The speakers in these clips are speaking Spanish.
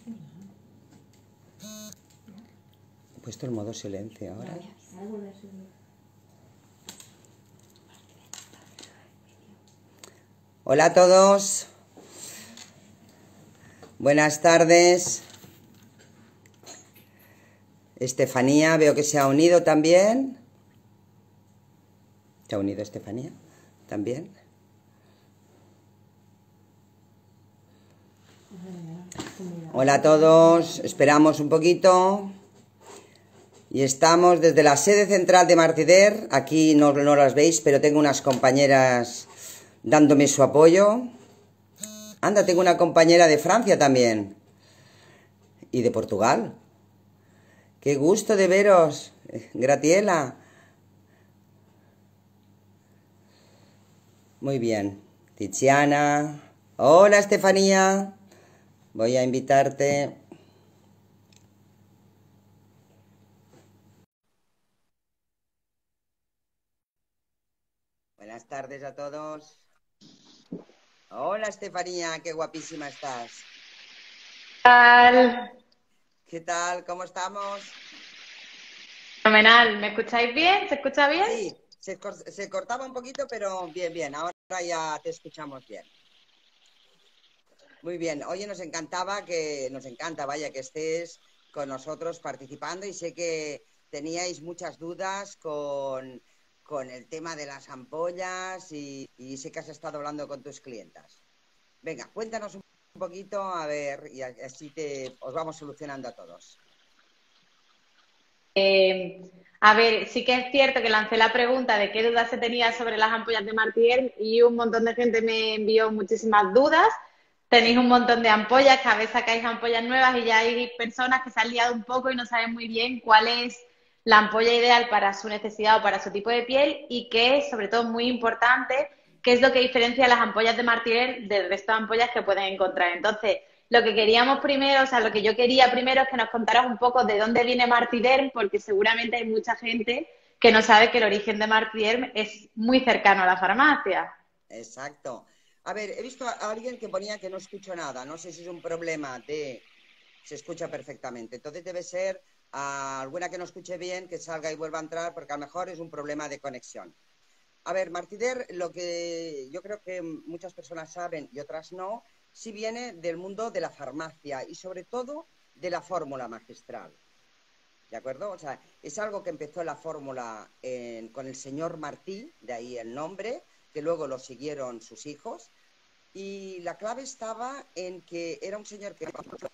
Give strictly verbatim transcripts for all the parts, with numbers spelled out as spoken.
He puesto el modo silencio ahora. Hola a todos. Buenas tardes. Estefanía, veo que se ha unido también. ¿Se ha unido Estefanía también? Hola a todos. Esperamos un poquito. Y estamos desde la sede central de Martider. Aquí no, no las veis, pero tengo unas compañeras dándome su apoyo. Anda, tengo una compañera de Francia también. Y de Portugal. Qué gusto de veros, Gratiela. Muy bien. Tiziana. Hola, Estefanía. Voy a invitarte. Buenas tardes a todos. Hola, Estefanía, qué guapísima estás. ¿Qué tal? ¿Qué tal? ¿Cómo estamos? Fenomenal. ¿Me escucháis bien? ¿Se escucha bien? Sí, se, cor- se cortaba un poquito, pero bien, bien. Ahora ya te escuchamos bien. Muy bien. Oye, nos encantaba que, nos encanta, vaya, que estés con nosotros participando y sé que teníais muchas dudas con, con el tema de las ampollas y, y sé que has estado hablando con tus clientas. Venga, cuéntanos un poquito, a ver, y así te, os vamos solucionando a todos. Eh, a ver, sí que es cierto que lancé la pregunta de qué dudas se tenía sobre las ampollas de Martier y un montón de gente me envió muchísimas dudas. Tenéis un montón de ampollas, cada vez sacáis ampollas nuevas y ya hay personas que se han liado un poco y no saben muy bien cuál es la ampolla ideal para su necesidad o para su tipo de piel y que es, sobre todo, muy importante, qué es lo que diferencia las ampollas de Martier del resto de ampollas que pueden encontrar. Entonces, lo que queríamos primero, o sea, lo que yo quería primero es que nos contaras un poco de dónde viene Martiderm, porque seguramente hay mucha gente que no sabe que el origen de Martiderm es muy cercano a la farmacia. Exacto. A ver, he visto a alguien que ponía que no escucho nada. No sé si es un problema de... Se escucha perfectamente. Entonces debe ser ah, alguna que no escuche bien, que salga y vuelva a entrar, porque a lo mejor es un problema de conexión. A ver, Martider, lo que yo creo que muchas personas saben y otras no, sí viene del mundo de la farmacia y sobre todo de la fórmula magistral. ¿De acuerdo? O sea, es algo que empezó la fórmula en- con el señor Martí, de ahí el nombre, que luego lo siguieron sus hijos. Y la clave estaba en que era un señor que...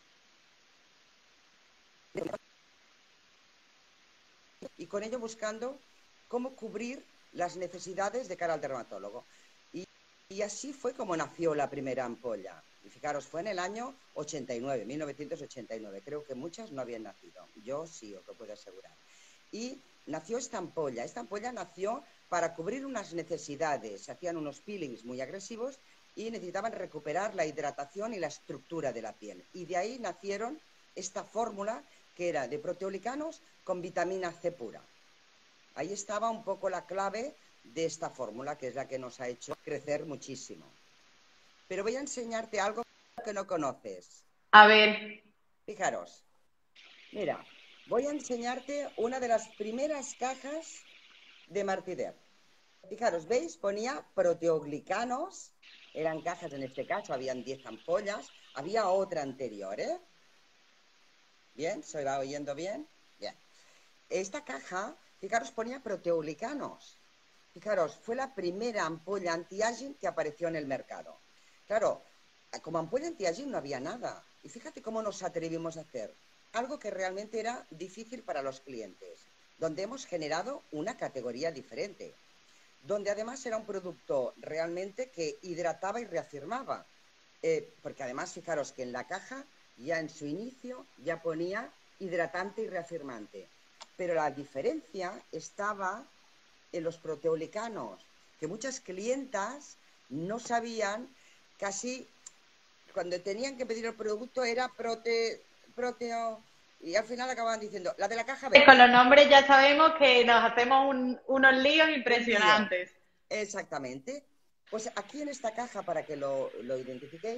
Y con ello buscando cómo cubrir las necesidades de cara al dermatólogo. Y, y así fue como nació la primera ampolla. Y fijaros, fue en el año ochenta y nueve, mil novecientos ochenta y nueve. Creo que muchas no habían nacido. Yo sí, os lo puedo asegurar. Y nació esta ampolla. Esta ampolla nació para cubrir unas necesidades. Se hacían unos peelings muy agresivos y necesitaban recuperar la hidratación y la estructura de la piel. Y de ahí nacieron esta fórmula que era de proteoglicanos con vitamina C pura. Ahí estaba un poco la clave de esta fórmula, que es la que nos ha hecho crecer muchísimo. Pero voy a enseñarte algo que no conoces. A ver, Fijaros, mira, voy a enseñarte una de las primeras cajas de Martider. Fijaros, ¿veis? Ponía proteoglicanos, eran cajas en este caso, habían diez ampollas, había otra anterior, ¿eh? ¿Bien? ¿Se va oyendo bien? Bien. Esta caja, fijaros, ponía proteoglicanos. Fijaros, fue la primera ampolla anti-aging que apareció en el mercado. Claro, como ampolla anti-aging no había nada. Y fíjate cómo nos atrevimos a hacer algo que realmente era difícil para los clientes, donde hemos generado una categoría diferente, donde además era un producto realmente que hidrataba y reafirmaba. Eh, porque además, fijaros que en la caja, ya en su inicio, ya ponía hidratante y reafirmante. Pero la diferencia estaba en los proteoglicanos, que muchas clientas no sabían, casi cuando tenían que pedir el producto era prote, proteo, y al final acababan diciendo, la de la caja con verde. los nombres ya sabemos que nos hacemos un- unos líos Un lío. impresionantes. Exactamente. Pues aquí en esta caja, para que lo, lo identifiquéis,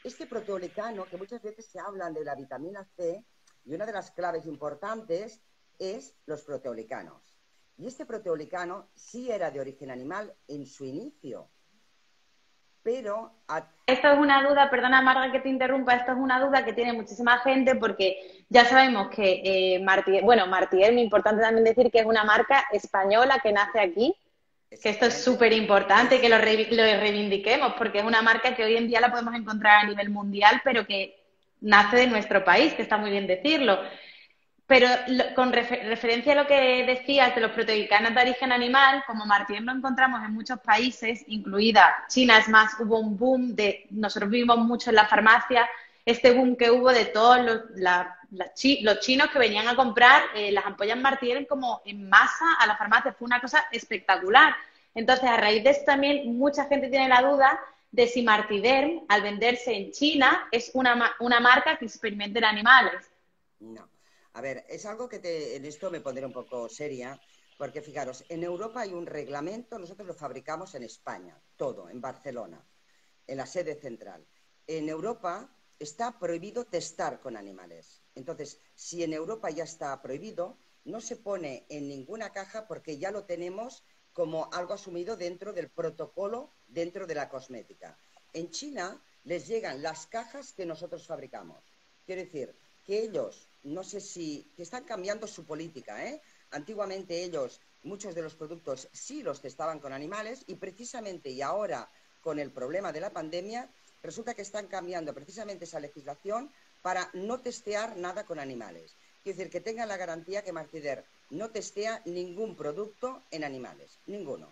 este proteolicano, que muchas veces se hablan de la vitamina C, y una de las claves importantes es los proteolicanos. Y este proteolicano sí era de origen animal en su inicio, pero... A... Esto es una duda, perdona Marga que te interrumpa, esto es una duda que tiene muchísima gente porque ya sabemos que eh, Martier, bueno, Martier, muy importante también decir que es una marca española que nace aquí, que esto es súper importante, que lo, re, lo reivindiquemos porque es una marca que hoy en día la podemos encontrar a nivel mundial, pero que nace de nuestro país, que está muy bien decirlo. Pero lo, con refer, referencia a lo que decías de los proteoglicanos de origen animal, como Martín lo encontramos en muchos países, incluida China, es más, hubo un boom de, nosotros vimos mucho en la farmacia, este boom que hubo de todos los, la, la chi, los chinos que venían a comprar eh, las ampollas Martín como en masa a la farmacia, fue una cosa espectacular. Entonces, a raíz de esto también mucha gente tiene la duda de si Martiderm, al venderse en China, es una, una marca que experimenta en animales. No. A ver, es algo que te, en esto me pondré un poco seria, porque fijaros, en Europa hay un reglamento, nosotros lo fabricamos en España, todo, en Barcelona, en la sede central. En Europa está prohibido testar con animales. Entonces, si en Europa ya está prohibido, no se pone en ninguna caja porque ya lo tenemos como algo asumido dentro del protocolo, dentro de la cosmética. En China les llegan las cajas que nosotros fabricamos. Quiero decir, que ellos, no sé si, que están cambiando su política, ¿eh? Antiguamente ellos, muchos de los productos sí los testaban con animales y precisamente, y ahora con el problema de la pandemia, resulta que están cambiando precisamente esa legislación para no testear nada con animales. Quiere decir, que tengan la garantía que Martider no testea ningún producto en animales, ninguno.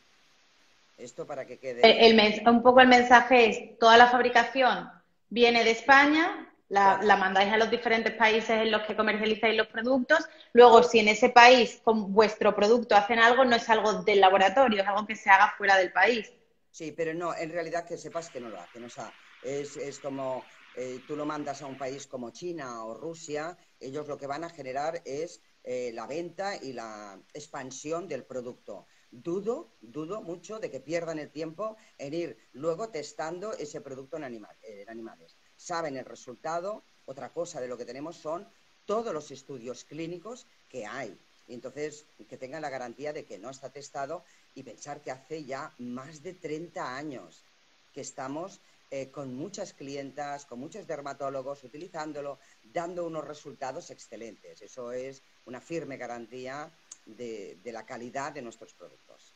Esto para que quede... El, el, un poco el mensaje es, toda la fabricación viene de España, la, claro. la mandáis a los diferentes países en los que comercializáis los productos, luego si en ese país con vuestro producto hacen algo, no es algo del laboratorio, es algo que se haga fuera del país. Sí, pero no, en realidad que sepas que no lo hacen, o sea, es, es como eh, tú lo mandas a un país como China o Rusia, ellos lo que van a generar es eh, la venta y la expansión del producto. Dudo, dudo mucho de que pierdan el tiempo en ir luego testando ese producto en, animal, eh, en animales. Saben el resultado, otra cosa de lo que tenemos son todos los estudios clínicos que hay. Y entonces, que tengan la garantía de que no está testado y pensar que hace ya más de treinta años que estamos eh, con muchas clientas, con muchos dermatólogos utilizándolo, dando unos resultados excelentes. Eso es una firme garantía de, de la calidad de nuestros productos.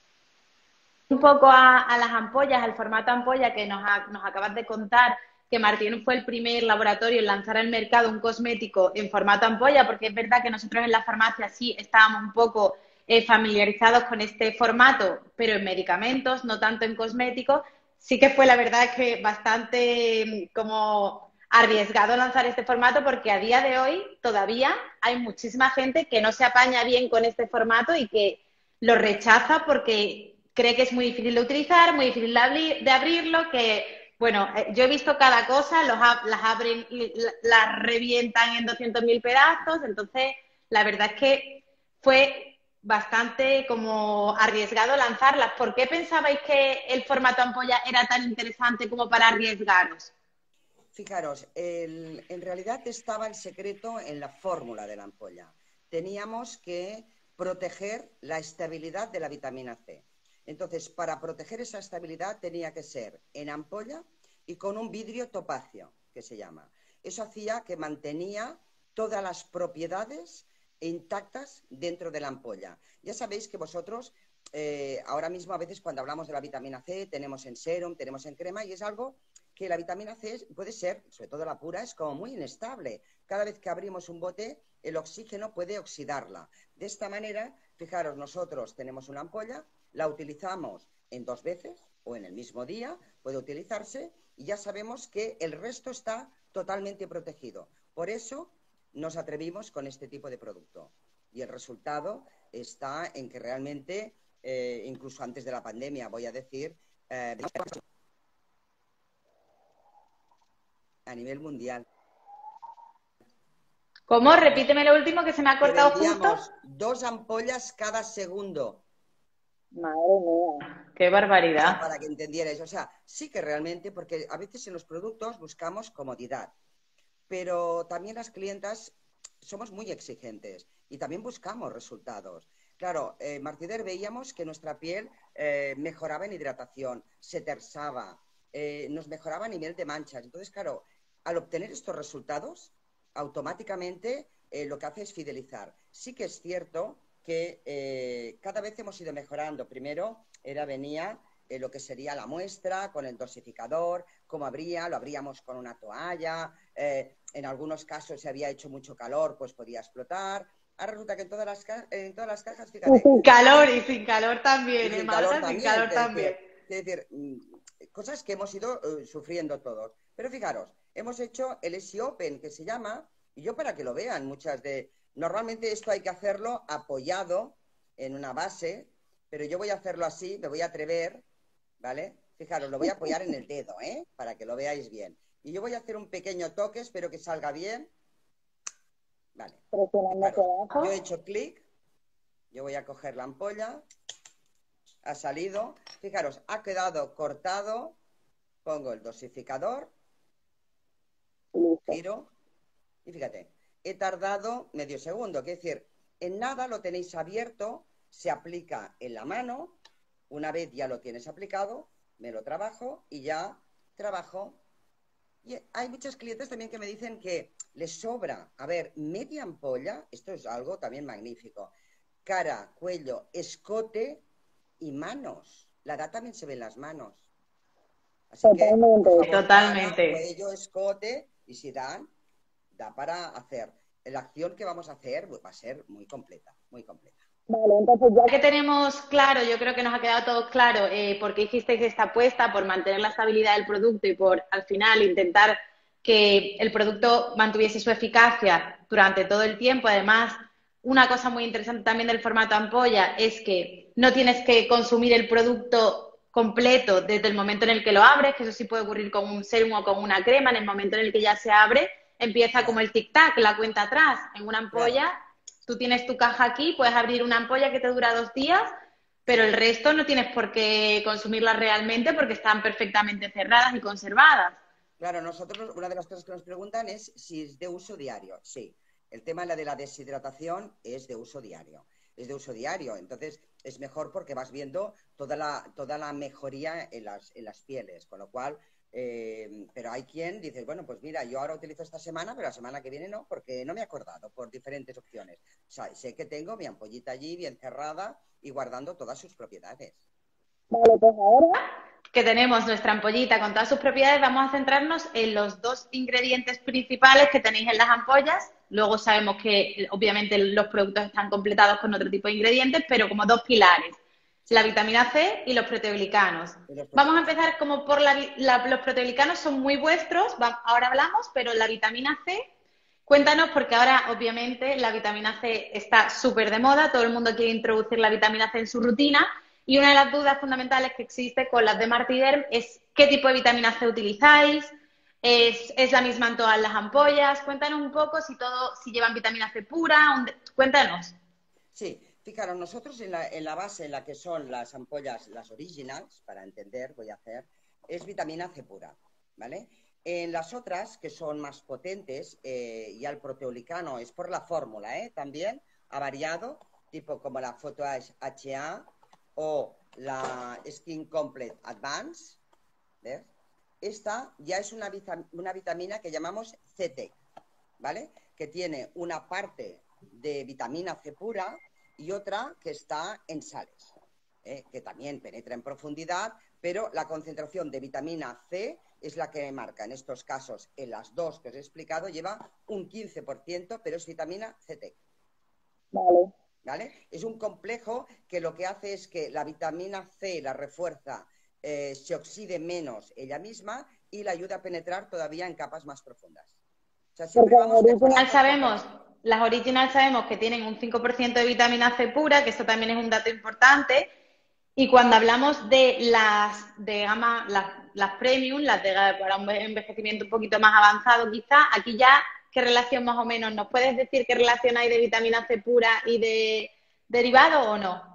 Un poco a, a las ampollas, al formato ampolla que nos, ha, nos acabas de contar, que Martín fue el primer laboratorio en lanzar al mercado un cosmético en formato ampolla, porque es verdad que nosotros en la farmacia sí estábamos un poco eh, familiarizados con este formato, pero en medicamentos, no tanto en cosméticos. Sí que fue la verdad que bastante como arriesgado lanzar este formato, porque a día de hoy todavía hay muchísima gente que no se apaña bien con este formato y que lo rechaza porque cree que es muy difícil de utilizar, muy difícil de, abrir, de abrirlo, que... Bueno, yo he visto cada cosa, los, las abren y las revientan en doscientos mil pedazos, entonces la verdad es que fue bastante como arriesgado lanzarlas. ¿Por qué pensabais que el formato ampolla era tan interesante como para arriesgaros? Fijaros, el, en realidad estaba el secreto en la fórmula de la ampolla. Teníamos que proteger la estabilidad de la vitamina C. Entonces, para proteger esa estabilidad tenía que ser en ampolla y con un vidrio topacio, que se llama. Eso hacía que mantenía todas las propiedades intactas dentro de la ampolla. Ya sabéis que vosotros, eh, ahora mismo a veces cuando hablamos de la vitamina C, tenemos en serum, tenemos en crema, y es algo que la vitamina C puede ser, sobre todo la pura, es como muy inestable. Cada vez que abrimos un bote, el oxígeno puede oxidarla. De esta manera, fijaros, nosotros tenemos una ampolla, la utilizamos en dos veces o en el mismo día, puede utilizarse y ya sabemos que el resto está totalmente protegido. Por eso nos atrevimos con este tipo de producto. Y el resultado está en que realmente, eh, incluso antes de la pandemia, voy a decir, eh, a nivel mundial. ¿Cómo? Repíteme lo último que se me ha cortado que vendíamos justo. Dos ampollas cada segundo. Madre mía, qué O sea, barbaridad. para que entendierais. O sea, sí que realmente, porque a veces en los productos buscamos comodidad, pero también las clientas somos muy exigentes y también buscamos resultados. Claro, eh, Martider veíamos que nuestra piel eh, mejoraba en hidratación, se tersaba, eh, nos mejoraba a nivel de manchas. Entonces, claro, al obtener estos resultados, automáticamente eh, lo que hace es fidelizar. Sí que es cierto que eh, cada vez hemos ido mejorando. Primero era venía eh, lo que sería la muestra con el dosificador, cómo abría, lo abríamos con una toalla, eh, en algunos casos si había hecho mucho calor, pues podía explotar. Ahora resulta que en todas las, ca en todas las cajas, Y fíjate, sin calor, y sin calor y también, ¿eh, sin calor Marta? Sin también, calor que también. decir, que decir mm, cosas que hemos ido uh, sufriendo todos. Pero fijaros, hemos hecho el S E Open, que se llama, y yo para que lo vean, muchas de... Normalmente esto hay que hacerlo apoyado en una base, pero yo voy a hacerlo así, me voy a atrever, ¿vale? Fijaros, lo voy a apoyar en el dedo, ¿eh? Para que lo veáis bien. Y yo voy a hacer un pequeño toque, espero que salga bien. Vale, Presionando hacia fijaros, yo he abajo. hecho clic, yo voy a coger la ampolla, ha salido, fijaros, ha quedado cortado, pongo el dosificador, Y listo. giro, y fíjate, he tardado medio segundo, que es decir, en nada lo tenéis abierto, se aplica en la mano, una vez ya lo tienes aplicado, me lo trabajo y ya trabajo. Y hay muchos clientes también que me dicen que les sobra, a ver, media ampolla, esto es algo también magnífico, cara, cuello, escote y manos. La edad también se ve en las manos. Así que, por Totalmente. favor, cara, Totalmente. cuello, escote y si dan, da para hacer. La acción que vamos a hacer va a ser muy completa, muy completa. Vale, entonces ya que tenemos claro, yo creo que nos ha quedado todo claro eh, por qué hicisteis esta apuesta, por mantener la estabilidad del producto y por al final intentar que el producto mantuviese su eficacia durante todo el tiempo. Además, una cosa muy interesante también del formato ampolla es que no tienes que consumir el producto completo desde el momento en el que lo abres, que eso sí puede ocurrir con un serum o con una crema. En el momento en el que ya se abre, empieza como Claro, el tic-tac, la cuenta atrás. En una claro, ampolla tú tienes tu caja aquí, puedes abrir una ampolla que te dura dos días, pero el sí. resto no tienes por qué consumirlas realmente porque están perfectamente cerradas y conservadas. Claro, nosotros, una de las cosas que nos preguntan es si es de uso diario. Sí, el tema de la deshidratación es de uso diario. Es de uso diario, entonces es mejor porque vas viendo toda la, toda la mejoría en las, en las pieles, con lo cual, eh, pero hay quien dice, bueno, pues mira, yo ahora utilizo esta semana, pero la semana que viene no, porque no me he acordado por diferentes opciones. O sea, sé que tengo mi ampollita allí bien cerrada y guardando todas sus propiedades. Vale, pues ahora que tenemos nuestra ampollita con todas sus propiedades, vamos a centrarnos en los dos ingredientes principales que tenéis en las ampollas. Luego sabemos que obviamente los productos están completados con otro tipo de ingredientes, pero como dos pilares, la Sí, vitamina C y los proteoglicanos. y los Vamos a proteoglicanos. empezar como por la, la, los proteoglicanos son muy vuestros, va, ahora hablamos, pero la vitamina C, cuéntanos porque ahora obviamente la vitamina C está súper de moda, todo el mundo quiere introducir la vitamina C en su rutina y una de las dudas fundamentales que existe con las de Martiderm es qué tipo de vitamina C utilizáis, es, es la misma en todas las ampollas, cuéntanos un poco si todo, si llevan vitamina C pura, un, cuéntanos. Sí, fijaros, nosotros en la, en la base en la que son las ampollas, las originals, para entender, voy a hacer, es vitamina C pura, ¿vale? En las otras, que son más potentes, eh, ya el proteolicano es por la fórmula, ¿eh? También ha variado, tipo como la Photo H A o la Skin Complete Advance, ¿ves? Esta ya es una, una vitamina que llamamos C T, ¿vale? Que tiene una parte de vitamina C pura y otra que está en sales, ¿eh? Que también penetra en profundidad, pero la concentración de vitamina C es la que marca. En estos casos, en las dos que os he explicado, lleva un quince por ciento, pero es vitamina C T. Vale. ¿Vale? Es un complejo que lo que hace es que la vitamina C la refuerza, eh, se oxide menos ella misma y la ayuda a penetrar todavía en capas más profundas. O sea, Porque siempre las vamos original mejorando un poco sabemos, más. las original sabemos que tienen un cinco por ciento de vitamina C pura, que eso también es un dato importante. Y cuando hablamos de las de gama, las, las premium, las de para un envejecimiento un poquito más avanzado, quizá, aquí ya, ¿qué relación más o menos? ¿Nos puedes decir qué relación hay de vitamina C pura y de derivado o no?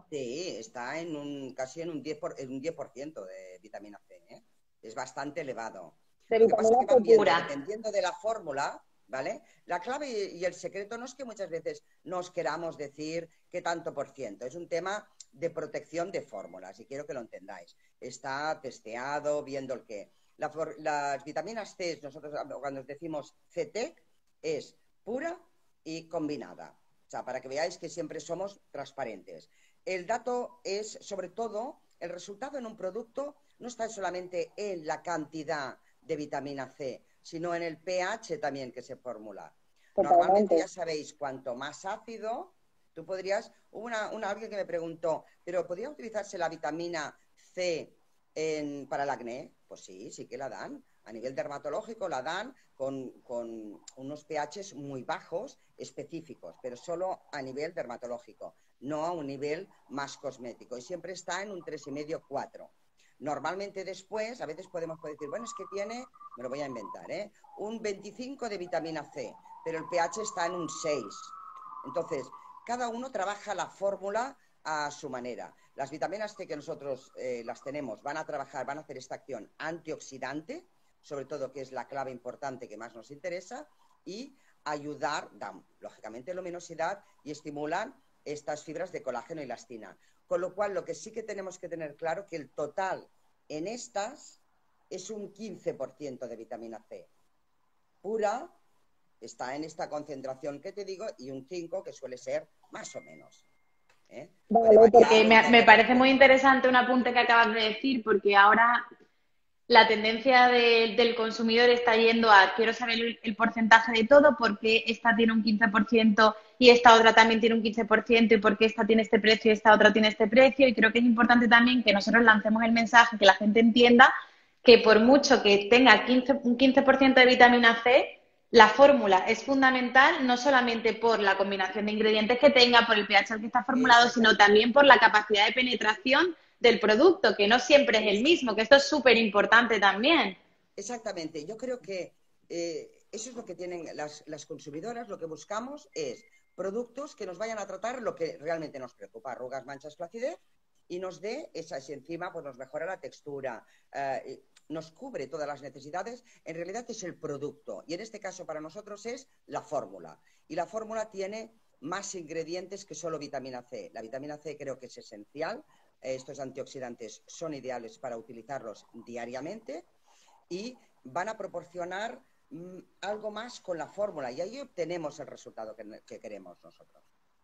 Sí, está en un, casi en un diez por, en un diez por ciento de vitamina C, ¿eh? Es bastante elevado. De Lo que pasa es vitamina que C van viendo, pura. dependiendo de la fórmula, ¿vale? La clave y, y el secreto no es que muchas veces nos queramos decir qué tanto por ciento, es un tema de protección de fórmulas y quiero que lo entendáis. Está testeado, viendo el qué. La las vitaminas C, nosotros cuando decimos C T E C, es pura y combinada. O sea, para que veáis que siempre somos transparentes. El dato es, sobre todo, el resultado en un producto no está solamente en la cantidad de vitamina C, sino en el pH también que se formula. Totalmente. Normalmente ya sabéis, cuanto más ácido, tú podrías... Hubo una, una, alguien que me preguntó, ¿pero podría utilizarse la vitamina C en, para el acné? Pues sí, sí que la dan. A nivel dermatológico la dan con, con unos pHs muy bajos específicos, pero solo a nivel dermatológico, no a un nivel más cosmético. Y siempre está en un tres y medio cuatro. Normalmente después, a veces podemos decir, bueno, es que tiene, me lo voy a inventar, ¿eh? un veinticinco de vitamina C, pero el pH está en un seis. Entonces, cada uno trabaja la fórmula a su manera. Las vitaminas C que nosotros eh, las tenemos van a trabajar, van a hacer esta acción antioxidante, sobre todo que es la clave importante que más nos interesa, y ayudar, dan lógicamente luminosidad y estimulan estas fibras de colágeno y elastina. Con lo cual, lo que sí que tenemos que tener claro que el total en estas es un quince por ciento de vitamina C. Pura, está en esta concentración que te digo, y un cinco que suele ser más o menos. ¿eh? Vale, Puede porque variar Eh, o me, no, me pero parece muy interesante un apunte que acabas de decir, porque ahora la tendencia de- del consumidor está yendo a quiero saber el, el porcentaje de todo, porque esta tiene un quince por ciento y esta otra también tiene un quince por ciento y porque esta tiene este precio y esta otra tiene este precio. Y creo que es importante también que nosotros lancemos el mensaje, que la gente entienda que por mucho que tenga quince, un quince por ciento de vitamina C, la fórmula es fundamental no solamente por la combinación de ingredientes que tenga, por el pH al que está formulado, sino exactamente. también por la capacidad de penetración del producto, que no siempre es el mismo, que esto es súper importante también. Exactamente. Yo creo que eh, eso es lo que tienen las, las consumidoras. Lo que buscamos es productos que nos vayan a tratar lo que realmente nos preocupa, arrugas, manchas, flacidez, y nos dé esa, si encima pues nos mejora la textura, eh, nos cubre todas las necesidades. En realidad es el producto, y en este caso para nosotros es la fórmula. Y la fórmula tiene más ingredientes que solo vitamina C. La vitamina C creo que es esencial. Estos antioxidantes son ideales para utilizarlos diariamente y van a proporcionar mmm, algo más con la fórmula y ahí obtenemos el resultado que, que queremos nosotros.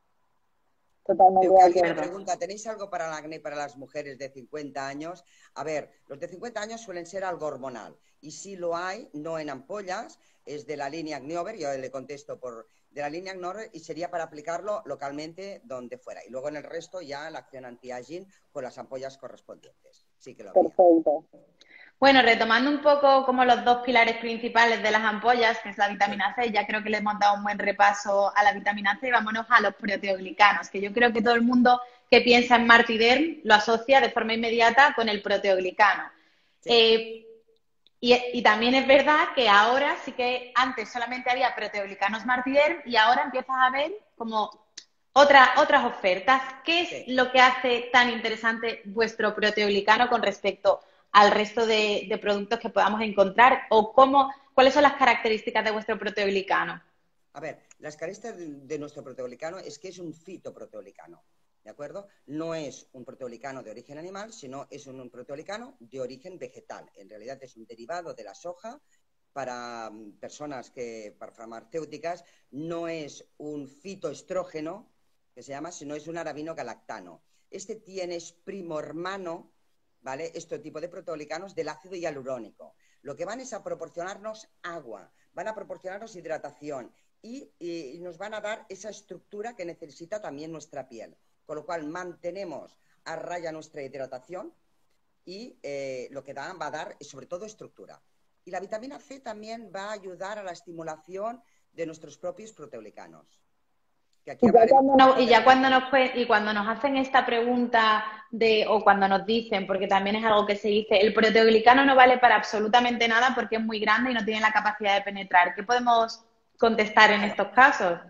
Totalmente Veo que de alguien me acuerdo. pregunta, ¿tenéis algo para el acné para las mujeres de cincuenta años? A ver, los de cincuenta años suelen ser algo hormonal y si lo hay, no en ampollas, es de la línea Agniover, yo le contesto por de la línea Agniover y sería para aplicarlo localmente donde fuera. Y luego en el resto ya la acción anti-aging con las ampollas correspondientes. Sí que lo habría. Perfecto. Bueno, retomando un poco como los dos pilares principales de las ampollas, que es la vitamina C, ya creo que le hemos dado un buen repaso a la vitamina C, vámonos a los proteoglicanos, que yo creo que todo el mundo que piensa en Martiderm lo asocia de forma inmediata con el proteoglicano. Sí. Eh, y, y también es verdad que ahora sí que antes solamente había proteoglicanos Martiderm y ahora empiezas a ver como otra, otras ofertas. ¿Qué es Sí. lo que hace tan interesante vuestro proteoglicano con respecto al resto de, de productos que podamos encontrar? ¿O cómo, cuáles son las características de vuestro proteoglicano? A ver, las características de, de nuestro proteoglicano es que es un fitoproteoglicano, ¿de acuerdo? No es un proteoglicano de origen animal, sino es un, un proteoglicano de origen vegetal. En realidad es un derivado de la soja para um, personas que, para farmacéuticas, no es un fitoestrógeno, que se llama, sino es un arabinogalactano. Este tiene, es primo hermano, ¿vale? Este tipo de proteoglicanos del ácido hialurónico. Lo que van es a proporcionarnos agua, van a proporcionarnos hidratación y, y nos van a dar esa estructura que necesita también nuestra piel. Con lo cual mantenemos a raya nuestra hidratación y eh, lo que da, va a dar es sobre todo estructura. Y la vitamina C también va a ayudar a la estimulación de nuestros propios proteoglicanos. Que aquí hablaremos No, y de ya la cuando nos y cuando nos hacen esta pregunta de o cuando nos dicen, porque también es algo que se dice, el proteoglicano no vale para absolutamente nada porque es muy grande y no tiene la capacidad de penetrar. ¿Qué podemos contestar en Claro. estos casos?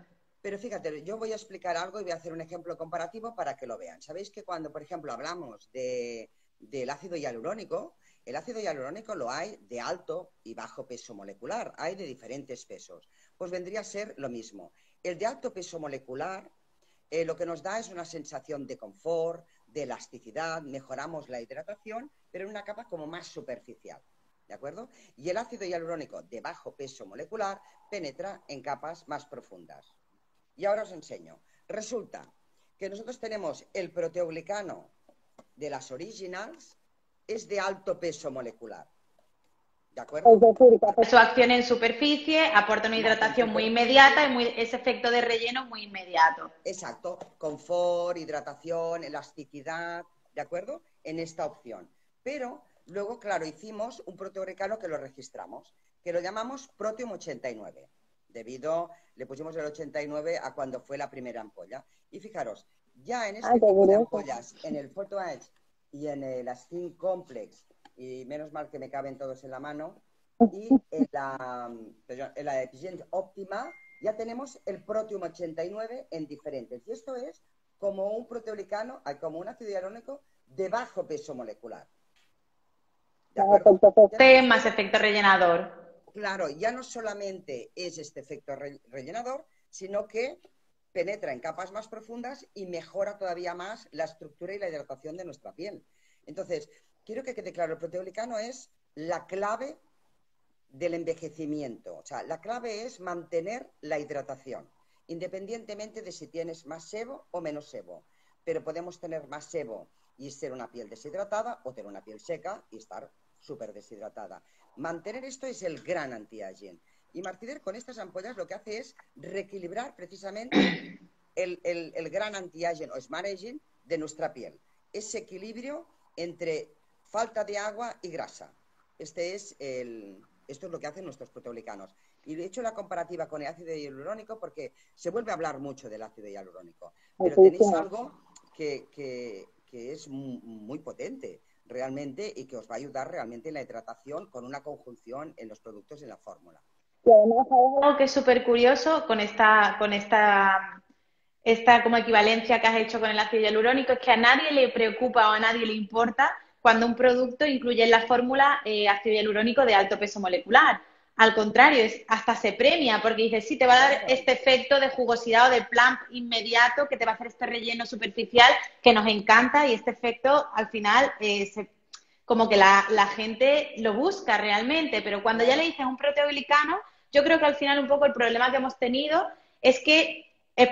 Pero fíjate, yo voy a explicar algo y voy a hacer un ejemplo comparativo para que lo vean. Sabéis que cuando, por ejemplo, hablamos de, del ácido hialurónico, el ácido hialurónico lo hay de alto y bajo peso molecular, hay de diferentes pesos. Pues vendría a ser lo mismo. El de alto peso molecular eh, lo que nos da es una sensación de confort, de elasticidad, mejoramos la hidratación, pero en una capa como más superficial. ¿De acuerdo? Y el ácido hialurónico de bajo peso molecular penetra en capas más profundas. Y ahora os enseño. Resulta que nosotros tenemos el proteoglicano de las originals, es de alto peso molecular. ¿De acuerdo? Es decir, que hace- Su acción en superficie aporta una hidratación muy inmediata y muy, ese efecto de relleno muy inmediato. Exacto. Confort, hidratación, elasticidad, ¿de acuerdo? En esta opción. Pero luego, claro, hicimos un proteoglicano que lo registramos, que lo llamamos Proteum ochenta y nueve. Debido, le pusimos el ochenta y nueve a cuando fue la primera ampolla. Y fijaros, ya en este Ah, qué tipo de curioso. ampollas, en el Photo Edge y en el Skin Complex, y menos mal que me caben todos en la mano, y en la, perdón, en la Epigent Optima, ya tenemos el Proteum ochenta y nueve en diferentes. Y esto es como un proteoglicano, como un ácido hialurónico de bajo peso molecular. ¿De Más acuerdo? efecto fresco. Este más efecto rellenador. Claro, ya no solamente es este efecto re- rellenador, sino que penetra en capas más profundas y mejora todavía más la estructura y la hidratación de nuestra piel. Entonces, quiero que quede claro, el proteoglicano es la clave del envejecimiento. O sea, la clave es mantener la hidratación, independientemente de si tienes más sebo o menos sebo. Pero podemos tener más sebo y ser una piel deshidratada, o tener una piel seca y estar súper deshidratada. Mantener esto es el gran anti-aging. Y Martider con estas ampollas lo que hace es reequilibrar precisamente el, el, el gran anti-aging o smart aging de nuestra piel. Ese equilibrio entre falta de agua y grasa. Este es el, esto es lo que hacen nuestros proteoglicanos. Y de hecho la comparativa con el ácido hialurónico, porque se vuelve a hablar mucho del ácido hialurónico, pero tenéis Muchísimo. algo que, que, que es muy, muy potente realmente y que os va a ayudar realmente en la hidratación con una conjunción en los productos en la fórmula. Y además, ¿sabes? Algo que es súper curioso con esta, con esta, esta como equivalencia que has hecho con el ácido hialurónico es que a nadie le preocupa o a nadie le importa cuando un producto incluye en la fórmula eh, ácido hialurónico de alto peso molecular. Al contrario, es, hasta se premia porque dice, sí, te va a dar este efecto de jugosidad o de plump inmediato que te va a hacer este relleno superficial que nos encanta y este efecto al final eh, se, como que la, la gente lo busca realmente, pero cuando ya le dices un proteoglicano, yo creo que al final un poco el problema que hemos tenido es que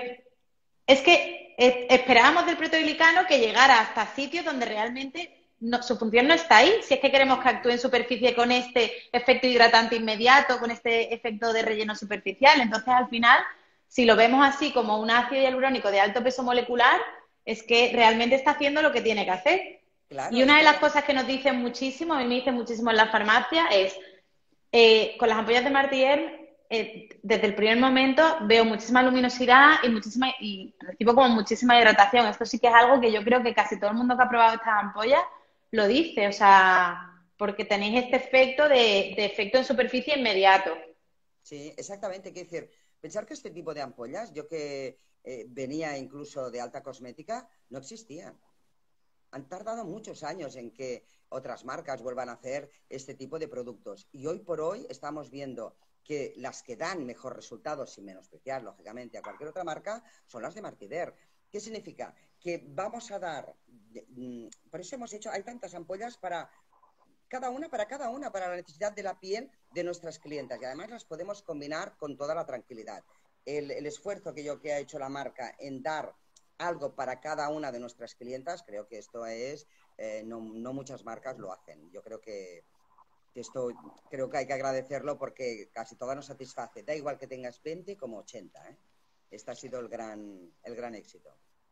es que esperábamos del proteoglicano que llegara hasta sitios donde realmente no, su función no está ahí. Si es que queremos que actúe en superficie con este efecto hidratante inmediato, con este efecto de relleno superficial. Entonces, al final, si lo vemos así como un ácido hialurónico de alto peso molecular, es que realmente está haciendo lo que tiene que hacer. Claro, Y una de las que... cosas que nos dicen muchísimo, a mí me dicen muchísimo en la farmacia, es eh, con las ampollas de Martier, eh, desde el primer momento veo muchísima luminosidad y muchísima y recibo como muchísima hidratación. Esto sí que es algo que yo creo que casi todo el mundo que ha probado estas ampollas lo dice, o sea, porque tenéis este efecto de, de efecto en superficie inmediato. Sí, exactamente. Quiero decir, pensar que este tipo de ampollas, yo que eh, venía incluso de alta cosmética, no existían. Han tardado muchos años en que otras marcas vuelvan a hacer este tipo de productos. Y hoy por hoy estamos viendo que las que dan mejor resultados, sin menospreciar, lógicamente, a cualquier otra marca, son las de Martider. ¿Qué significa? Que vamos a dar... Por eso hemos hecho... Hay tantas ampollas para... Cada una para cada una, para la necesidad de la piel de nuestras clientas. Y además las podemos combinar con toda la tranquilidad. El, el esfuerzo que yo que ha hecho la marca en dar algo para cada una de nuestras clientas, creo que esto es, eh, no, no muchas marcas lo hacen. Yo creo que esto creo que hay que agradecerlo porque casi todas nos satisface. Da igual que tengas veinte como ochenta, ¿eh? Este ha sido el gran, el gran éxito.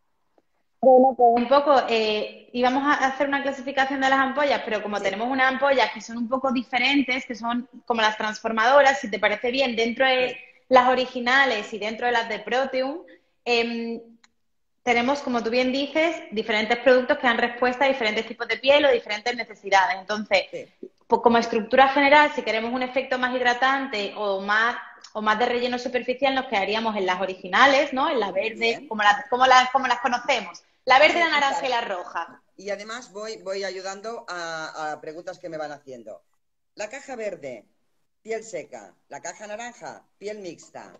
Bueno, pues, Un poco, eh, íbamos a hacer una clasificación de las ampollas, pero como Sí. tenemos unas ampollas que son un poco diferentes, que son como las transformadoras, si te parece bien, dentro de Sí. las originales y dentro de las de Proteum, eh, tenemos, como tú bien dices, diferentes productos que dan respuesta a diferentes tipos de piel o diferentes necesidades. Entonces, Sí. pues como estructura general, si queremos un efecto más hidratante o más o más de relleno superficial nos quedaríamos en las originales, ¿no? En la Muy verde, bien. como, la, como, la, como las conocemos. La verde, Sí, la naranja claro. y la roja. Y además voy, voy ayudando a, a preguntas que me van haciendo. La caja verde, piel seca. La caja naranja, piel mixta.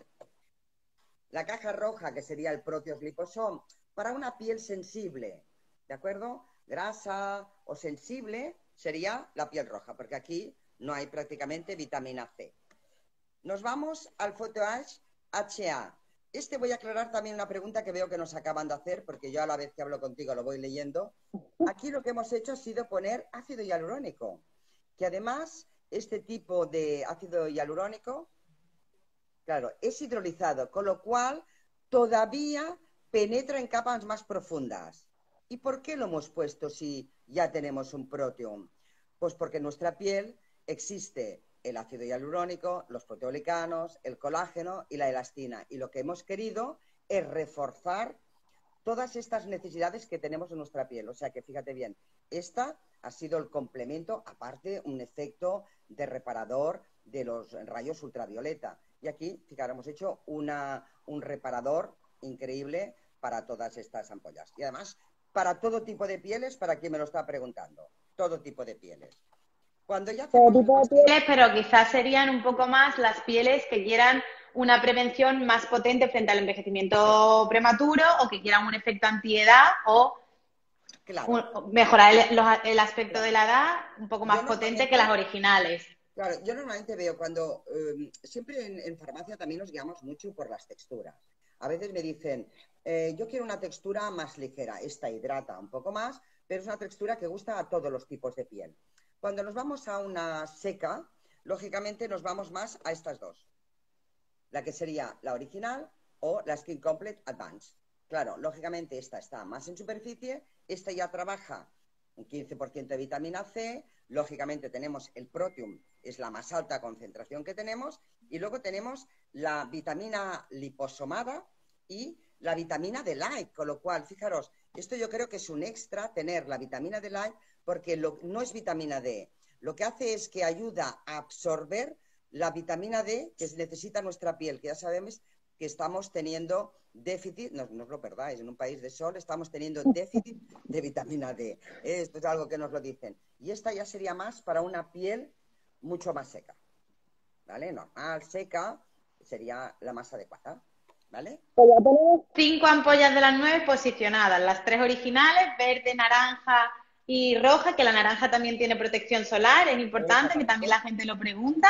La caja roja, que sería el Proteus liposome, para una piel sensible, ¿de acuerdo? Grasa o sensible sería la piel roja, porque aquí no hay prácticamente vitamina C. Nos vamos al Photoash H A. Este voy a aclarar también una pregunta que veo que nos acaban de hacer, porque yo a la vez que hablo contigo lo voy leyendo. Aquí lo que hemos hecho ha sido poner ácido hialurónico, que además este tipo de ácido hialurónico, claro, es hidrolizado, con lo cual todavía penetra en capas más profundas. ¿Y por qué lo hemos puesto si ya tenemos un proteum? Pues porque en nuestra piel existe el ácido hialurónico, los proteoglicanos, el colágeno y la elastina. Y lo que hemos querido es reforzar todas estas necesidades que tenemos en nuestra piel. O sea que fíjate bien, esta ha sido el complemento, aparte un efecto de reparador de los rayos ultravioleta. Y aquí, fíjate, hemos hecho una, un reparador increíble para todas estas ampollas. Y además, para todo tipo de pieles, para quien me lo está preguntando. Todo tipo de pieles. Cuando ya Todo hacemos tipo de nuestro... piel. Pero quizás serían un poco más las pieles que quieran una prevención más potente frente al envejecimiento prematuro o que quieran un efecto antiedad o Claro, un- mejorar el, los- el aspecto claro. de la edad un poco más Yo potente que las normalmente... originales. Claro, yo normalmente veo cuando, eh, siempre en, en farmacia también nos guiamos mucho por las texturas. A veces me dicen, eh, yo quiero una textura más ligera, esta hidrata un poco más, pero es una textura que gusta a todos los tipos de piel. Cuando nos vamos a una seca, lógicamente nos vamos más a estas dos, la que sería la original o la Skin Complete Advanced. Claro, lógicamente esta está más en superficie, esta ya trabaja un quince por ciento de vitamina C, lógicamente tenemos el Proteum, es la más alta concentración que tenemos, y luego tenemos la vitamina liposomada y la vitamina de light, con lo cual, fijaros, esto yo creo que es un extra tener la vitamina de light, porque lo, no es vitamina D, lo que hace es que ayuda a absorber la vitamina D que necesita nuestra piel, que ya sabemos que estamos teniendo déficit, no, no os lo perdáis, en un país de sol estamos teniendo déficit de vitamina D. Esto es algo que nos lo dicen. Y esta ya sería más para una piel mucho más seca. ¿Vale? Normal, seca, sería la más adecuada. ¿Vale? Pues ya tenemos, Cinco ampollas de las nueve posicionadas, las tres originales, verde, naranja y roja, que la naranja también tiene protección solar, es Es importante, que también correcto. la gente lo pregunta.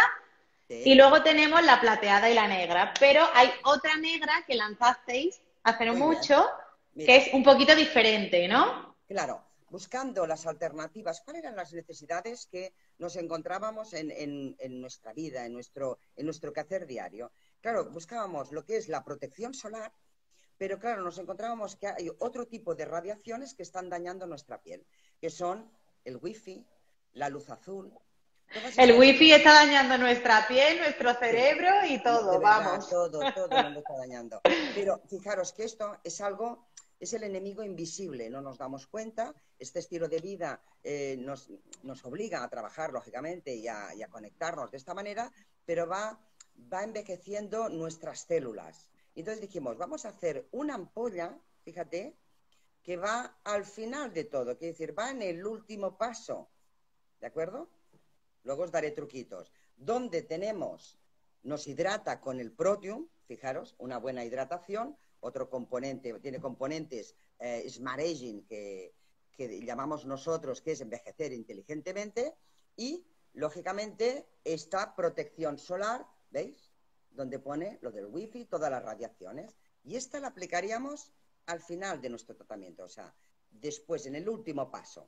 Y Sí. luego tenemos la plateada y la negra, pero hay otra negra que lanzasteis hace no Muy bien. mucho, que Mira, es un poquito diferente, ¿no? claro, buscando las alternativas, ¿cuáles eran las necesidades que nos encontrábamos en, en, en nuestra vida, en nuestro, en nuestro quehacer diario? Claro, buscábamos lo que es la protección solar, pero claro, nos encontrábamos que hay otro tipo de radiaciones que están dañando nuestra piel, que son el wifi, la luz azul, todas El estas... wifi está dañando nuestra piel, nuestro Sí, cerebro y de todo, verdad, vamos. todo, todo nos lo está dañando. Pero fijaros que esto es algo, es el enemigo invisible, no nos damos cuenta. Este estilo de vida eh, nos, nos obliga a trabajar, lógicamente, y a, y a conectarnos de esta manera, pero va, va envejeciendo nuestras células. Entonces dijimos, vamos a hacer una ampolla, fíjate, que va al final de todo, quiere decir, va en el último paso, ¿de acuerdo? Luego os daré truquitos. Donde tenemos, nos hidrata con el Proteum, fijaros, una buena hidratación. Otro componente, tiene componentes eh, Smart Aging, que, que llamamos nosotros, que es envejecer inteligentemente. Y, lógicamente, esta protección solar, ¿veis? Donde pone lo del wifi, todas las radiaciones. Y esta la aplicaríamos al final de nuestro tratamiento, o sea, después, en el último paso.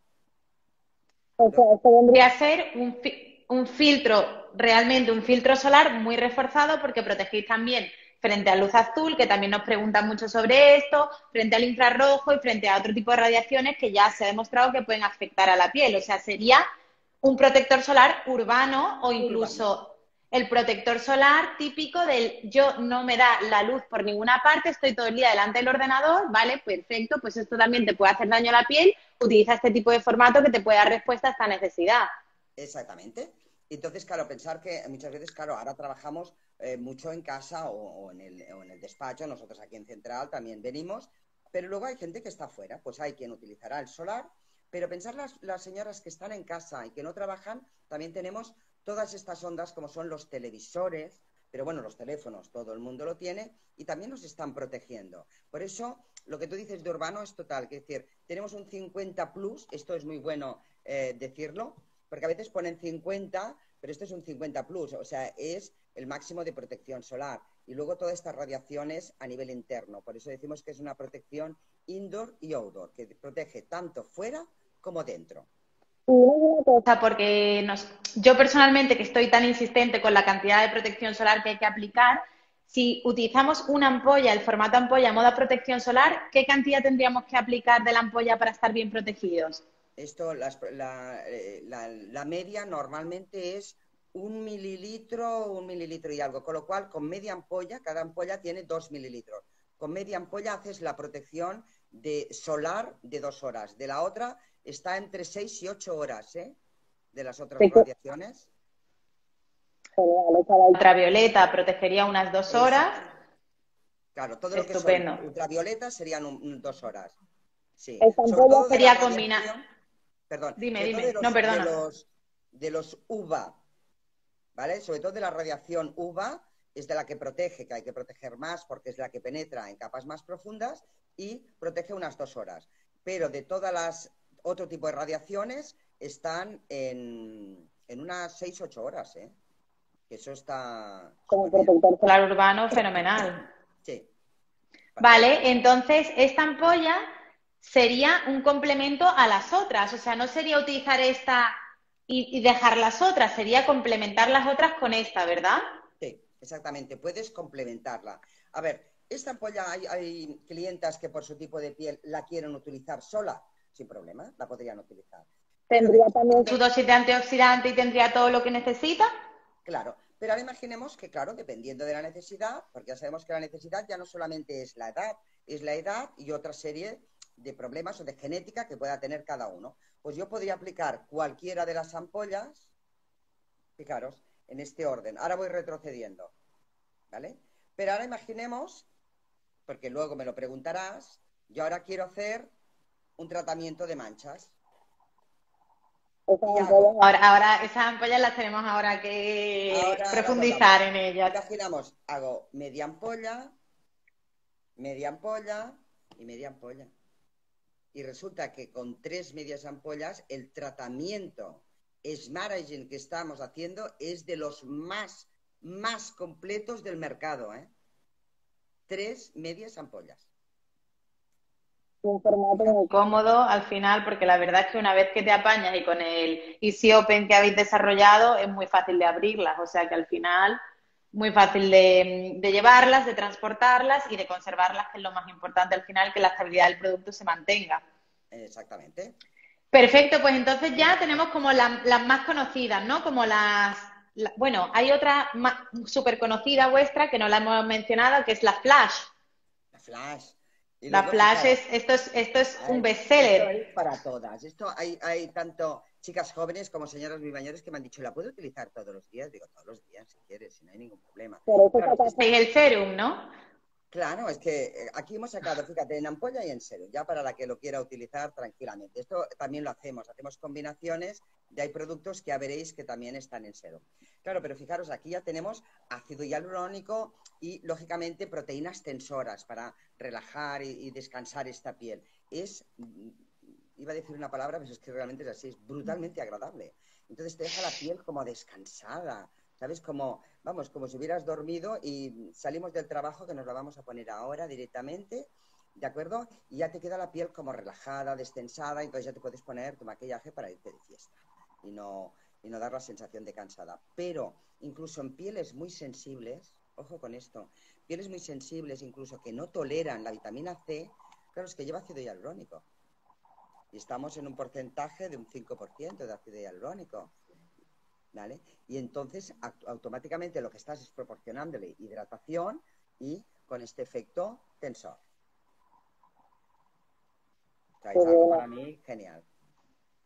o sea, esto Voy vendría, a hacer un, fi- un filtro, realmente un filtro solar muy reforzado porque protegéis también frente a luz azul, que también nos preguntan mucho sobre esto, frente al infrarrojo y frente a otro tipo de radiaciones que ya se ha demostrado que pueden afectar a la piel. O sea, sería un protector solar urbano o Urbano. incluso el protector solar típico del yo no me da la luz por ninguna parte, estoy todo el día delante del ordenador, ¿vale? Perfecto, pues esto también te puede hacer daño a la piel, utiliza este tipo de formato que te puede dar respuesta a esta necesidad. Exactamente. Entonces, claro, pensar que muchas veces, claro, ahora trabajamos eh, mucho en casa o, o, en el, o en el despacho, nosotros aquí en Central también venimos, pero luego hay gente que está fuera, pues hay quien utilizará el solar, pero pensar las, las señoras que están en casa y que no trabajan, también tenemos todas estas ondas como son los televisores, pero bueno, los teléfonos, todo el mundo lo tiene y también nos están protegiendo. Por eso, lo que tú dices de urbano es total, que es decir, tenemos un cincuenta plus, esto es muy bueno eh, decirlo, porque a veces ponen cincuenta, pero esto es un cincuenta plus, o sea, es el máximo de protección solar. Y luego todas estas radiaciones a nivel interno. Por eso decimos que es una protección indoor y outdoor, que protege tanto fuera como dentro. Y una cosa, Porque nos, yo personalmente, que estoy tan insistente con la cantidad de protección solar que hay que aplicar, si utilizamos una ampolla, el formato ampolla moda protección solar, ¿qué cantidad tendríamos que aplicar de la ampolla para estar bien protegidos? Esto, las, la, la, la media normalmente es un mililitro, un mililitro y algo, con lo cual con media ampolla, cada ampolla tiene dos mililitros. Con media ampolla haces la protección de solar de dos horas. De la otra está entre seis y ocho horas, ¿eh? De las otras sí que- radiaciones. genial, chaval. Ultravioleta protegería unas dos horas. Exactamente. Claro, todo lo que son Estupendo. ultravioletas serían un, un, dos horas. Sí, Esta sobre ampolla todo de la Sería combinar. radiación, perdón, Dime, sobre todo de dime. No, los, de perdona. los, de los U V A, ¿vale? Sobre todo de la radiación U V A, es de la que protege, que hay que proteger más porque es la que penetra en capas más profundas y protege unas dos horas. Pero de todas las otro tipo de radiaciones están en, en unas seis, ocho horas, ¿eh? Que eso está como súper bien. protector solar. Solar urbano, fenomenal. Sí. Vale, entonces esta ampolla sería un complemento a las otras, o sea, no sería utilizar esta y, y dejar las otras, sería complementar las otras con esta, ¿verdad? Sí, exactamente. Puedes complementarla. A ver, esta ampolla hay, hay clientas que por su tipo de piel la quieren utilizar sola, sin problema, la podrían utilizar. Pero Tendría también, Su dosis de antioxidante y tendría todo lo que necesita. claro, pero ahora imaginemos que, claro, dependiendo de la necesidad, porque ya sabemos que la necesidad ya no solamente es la edad, es la edad y otra serie de problemas o de genética que pueda tener cada uno. Pues yo podría aplicar cualquiera de las ampollas, fijaros, en este orden. Ahora voy retrocediendo, ¿vale? Pero ahora imaginemos, porque luego me lo preguntarás, yo ahora quiero hacer un tratamiento de manchas. esa Y ampolla, hago, Ahora, ahora esas ampollas las tenemos ahora que ahora las profundizar hablamos. en ellas. Imaginamos, hago media ampolla, media ampolla y media ampolla. Y resulta que con tres medias ampollas el tratamiento Smart Agent que estamos haciendo es de los más, más completos del mercado, ¿eh? Tres medias ampollas. un formato muy Cómodo al final, porque la verdad es que una vez que te apañas y con el Easy Open que habéis desarrollado es muy fácil de abrirlas, o sea que al final muy fácil de, de llevarlas, de transportarlas y de conservarlas, que es lo más importante al final, que la estabilidad del producto se mantenga. Exactamente. Perfecto, pues entonces ya tenemos como la, las más conocidas, ¿no? Como las, la, bueno, hay otra súper conocida vuestra que no la hemos mencionado, que es la Flash. La Flash. Y La luego, Flash fijaros, es, esto es, esto es un hay, esto es bestseller. para todas. Esto hay, hay tanto chicas jóvenes como señoras muy mayores que me han dicho, ¿la puedo utilizar todos los días? Digo, todos los días, si quieres, si no hay ningún problema. Por eso Claro, es, esta Es el serum, ¿no? claro, es que eh, aquí hemos sacado, fíjate, en ampolla y en serum, ya para la que lo quiera utilizar tranquilamente. Esto también lo hacemos, hacemos combinaciones de hay productos que ya veréis que también están en serum. Claro, pero fijaros, aquí ya tenemos ácido hialurónico y, lógicamente, proteínas tensoras para relajar y, y descansar esta piel. Es, iba a decir una palabra, pero es que realmente es así, es brutalmente agradable. Entonces te deja la piel como descansada, ¿sabes? Como, vamos, como si hubieras dormido y salimos del trabajo que nos la vamos a poner ahora directamente, ¿de acuerdo? Y ya te queda la piel como relajada, destensada, entonces ya te puedes poner tu maquillaje para irte de fiesta y no, y no dar la sensación de cansada. Pero incluso en pieles muy sensibles, ojo con esto, pieles muy sensibles incluso que no toleran la vitamina C, claro, es que lleva ácido hialurónico. Y estamos en un porcentaje de un cinco por ciento de ácido hialurónico. ¿Vale? Y entonces automáticamente lo que estás es proporcionándole hidratación y con este efecto tensor. O sea, es algo para mí genial.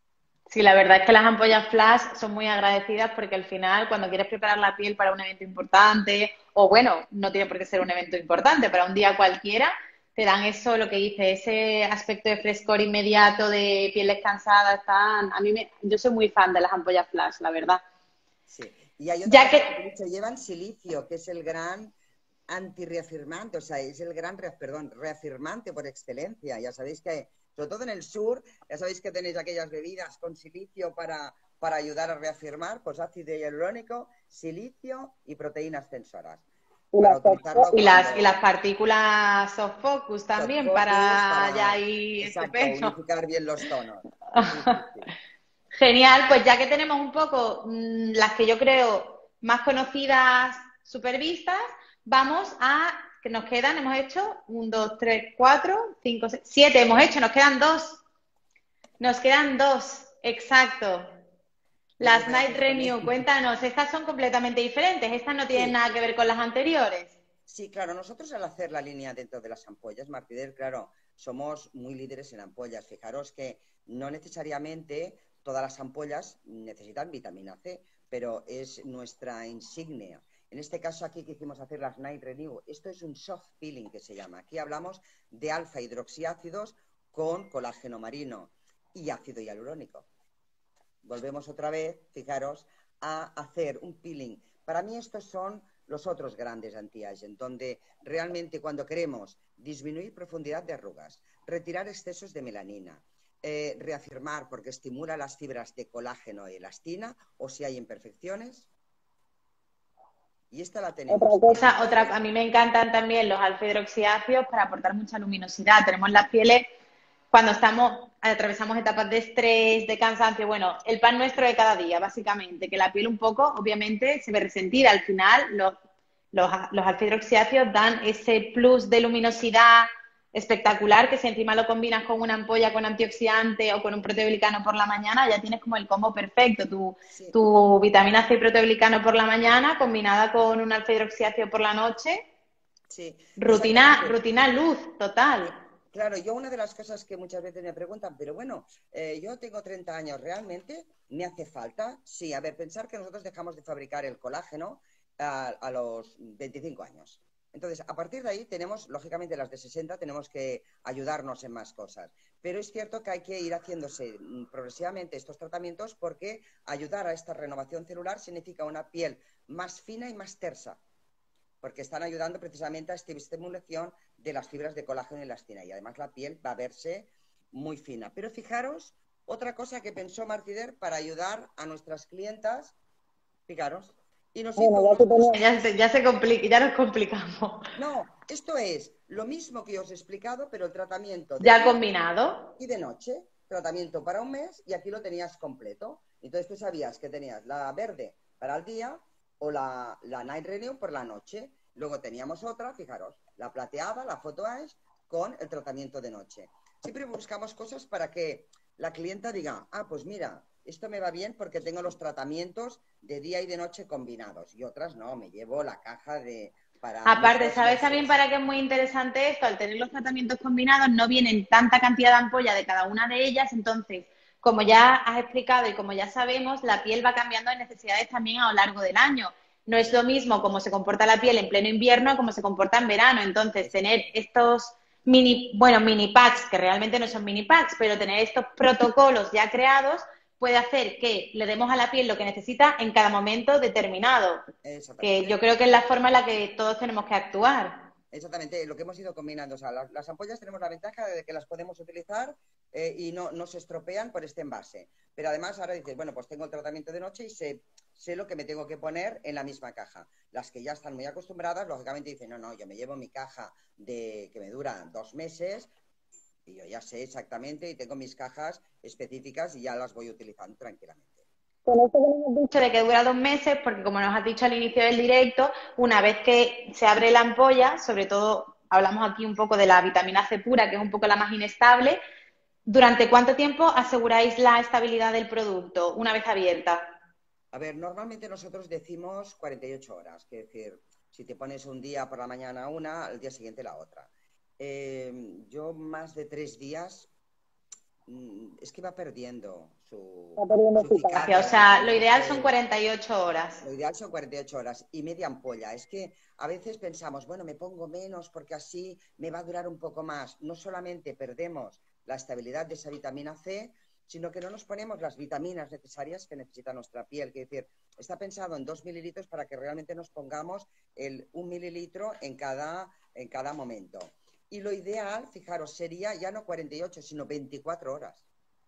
Sí, la verdad es que las ampollas flash son muy agradecidas porque al final cuando quieres preparar la piel para un evento importante, o bueno, no tiene por qué ser un evento importante, para un día cualquiera, te dan eso, lo que dice, ese aspecto de frescor inmediato, de piel descansada, están, a mí me, yo soy muy fan de las ampollas flash, la verdad. Sí. Y hay otra Ya cosa que, que te he dicho, llevan silicio, que es el gran antirreafirmante, o sea, es el gran, perdón, reafirmante por excelencia. Ya sabéis que, sobre todo en el sur, ya sabéis que tenéis aquellas bebidas con silicio para, para ayudar a reafirmar, pues ácido hialurónico, silicio y proteínas tensoras. Y Para las utilizarlo y las, y las cuando partículas soft focus soft también focus, para ya para, ahí exacto, estupendo. unificar bien los tonos. Sí, sí, sí. Genial, pues ya que tenemos un poco mmm, las que yo creo más conocidas, supervistas, vamos a, que nos quedan, hemos hecho un, dos, tres, cuatro, cinco, seis, siete, hemos hecho, nos quedan dos, nos quedan dos, exacto. Muchas Las Night gracias, Connie. Renew, cuéntanos, estas son completamente diferentes, estas no tienen Sí, nada que ver con las anteriores. sí, claro, nosotros al hacer la línea dentro de las ampollas, Martidel, claro, somos muy líderes en ampollas. Fijaros que no necesariamente todas las ampollas necesitan vitamina C, pero es nuestra insignia. En este caso aquí quisimos hacer las Night Renew. Esto es un soft peeling que se llama. Aquí hablamos de alfa hidroxiácidos con colágeno marino y ácido hialurónico. Volvemos otra vez, fijaros, a hacer un peeling. Para mí estos son los otros grandes anti-aging, donde realmente cuando queremos disminuir profundidad de arrugas, retirar excesos de melanina, eh, reafirmar porque estimula las fibras de colágeno y elastina, o si hay imperfecciones. Y esta la Otra tenemos cosa, en Esa otra, verde. a mí me encantan también los alfa hidroxiácidos para aportar mucha luminosidad. Tenemos las pieles cuando estamos, atravesamos etapas de estrés, de cansancio, bueno, el pan nuestro de cada día, básicamente, que la piel un poco, obviamente, se ve resentida. Al final, los, los, los alfa hidroxiácidos dan ese plus de luminosidad espectacular, que si encima lo combinas con una ampolla con antioxidante o con un proteoglicano por la mañana, ya tienes como el combo perfecto. Tu, Sí, tu vitamina C y proteoglicano por la mañana, combinada con un alfa hidroxiácido por la noche, sí, rutina, exactamente. rutina luz, total. Claro, yo una de las cosas que muchas veces me preguntan, pero bueno, eh, yo tengo treinta años, ¿realmente me hace falta? Sí, a ver, pensar que nosotros dejamos de fabricar el colágeno a, a los veinticinco años. Entonces, a partir de ahí tenemos, lógicamente, las de sesenta, tenemos que ayudarnos en más cosas. Pero es cierto que hay que ir haciéndose progresivamente estos tratamientos porque ayudar a esta renovación celular significa una piel más fina y más tersa, porque están ayudando precisamente a esta estimulación de las fibras de colágeno y elastina. Y además la piel va a verse muy fina. Pero fijaros, otra cosa que pensó Martider para ayudar a nuestras clientas, fijaros, y nos bueno, hizo ya unos que tenemos, Ya post-its. se, ya se complica, ya nos complicamos. No, esto es lo mismo que os he explicado, pero el tratamiento de Ya día combinado. y de noche, tratamiento para un mes, y aquí lo tenías completo. Entonces tú sabías que tenías la verde para el día o la, la Night Renew por la noche. Luego teníamos otra, fijaros, la plateada, la Photo Ash, con el tratamiento de noche. Siempre buscamos cosas para que la clienta diga, ah, pues mira, esto me va bien porque tengo los tratamientos de día y de noche combinados. Y otras no, me llevo la caja de para mis Aparte, dos ¿sabes también meses. para qué es muy interesante esto? Al tener los tratamientos combinados no vienen tanta cantidad de ampollas de cada una de ellas, entonces, como ya has explicado y como ya sabemos, la piel va cambiando de necesidades también a lo largo del año. No es lo mismo cómo se comporta la piel en pleno invierno como se comporta en verano. Entonces, tener Exactamente. estos mini, bueno, mini packs, que realmente no son mini packs, pero tener estos protocolos ya creados puede hacer que le demos a la piel lo que necesita en cada momento determinado, que Exactamente. yo creo que es la forma en la que todos tenemos que actuar. Exactamente, lo que hemos ido combinando. O sea, las, las ampollas tenemos la ventaja de que las podemos utilizar eh, y no, no se estropean por este envase. Pero además ahora dices, bueno, pues tengo el tratamiento de noche y sé, sé lo que me tengo que poner en la misma caja. Las que ya están muy acostumbradas, lógicamente dicen, no, no, yo me llevo mi caja de que me dura dos meses y yo ya sé exactamente y tengo mis cajas específicas y ya las voy utilizando tranquilamente. con esto que nos has dicho, Hecho de que dura dos meses, porque como nos has dicho al inicio del directo, una vez que se abre la ampolla, sobre todo hablamos aquí un poco de la vitamina C pura, que es un poco la más inestable, ¿durante cuánto tiempo aseguráis la estabilidad del producto una vez abierta? A ver, normalmente nosotros decimos cuarenta y ocho horas, que es decir, si te pones un día por la mañana una, al día siguiente la otra. Eh, yo más de tres días, mm, es que va perdiendo su, Va perdiendo su eficacia. eficacia. O sea, lo digamos, ideal que- son cuarenta y ocho horas. Lo ideal son cuarenta y ocho horas y media ampolla. Es que a veces pensamos, bueno, me pongo menos porque así me va a durar un poco más. No solamente perdemos la estabilidad de esa vitamina C, sino que no nos ponemos las vitaminas necesarias que necesita nuestra piel. Es decir, está pensado en dos mililitros para que realmente nos pongamos el un mililitro en cada, en cada momento. Y lo ideal, fijaros, sería ya no cuarenta y ocho, sino veinticuatro horas.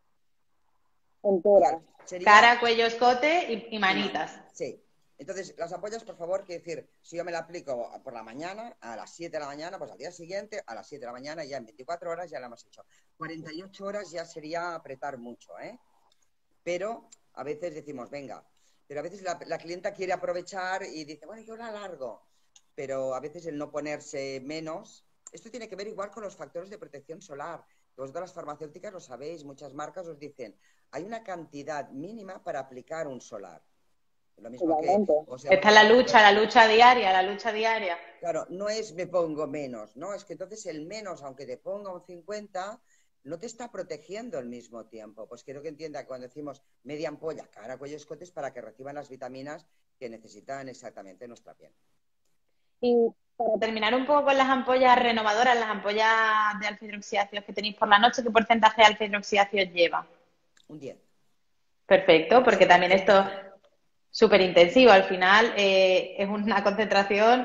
Entera. Sería Cara, cuello, escote y, y y manitas. mano. Sí. Entonces, las ampollas, por favor, quiero decir, si yo me la aplico por la mañana, a las siete de la mañana, pues al día siguiente, a las siete de la mañana, ya en veinticuatro horas ya la hemos hecho. cuarenta y ocho horas ya sería apretar mucho, ¿eh? Pero a veces decimos, venga, pero a veces la, la clienta quiere aprovechar y dice, bueno, yo la alargo. Pero a veces el no ponerse menos, esto tiene que ver igual con los factores de protección solar. Vosotros las farmacéuticas lo sabéis, muchas marcas os dicen, hay una cantidad mínima para aplicar un solar. Lo mismo que Igualmente. os Esta hemos es la hablado lucha, la antes. lucha diaria, la lucha diaria. Claro, no es me pongo menos, no, es que entonces el menos, aunque te ponga un cincuenta, no te está protegiendo al mismo tiempo. Pues quiero que entienda que cuando decimos media ampolla, cara, cuello, escotes, para que reciban las vitaminas que necesitan exactamente nuestra piel. Y para Terminar un poco con las ampollas renovadoras, las ampollas de alfa hidroxiácidos que tenéis por la noche, ¿qué porcentaje de alfa hidroxiácidos lleva? Un diez. Perfecto, Un porque también diez por ciento. esto súper intensivo. Al final eh, es una concentración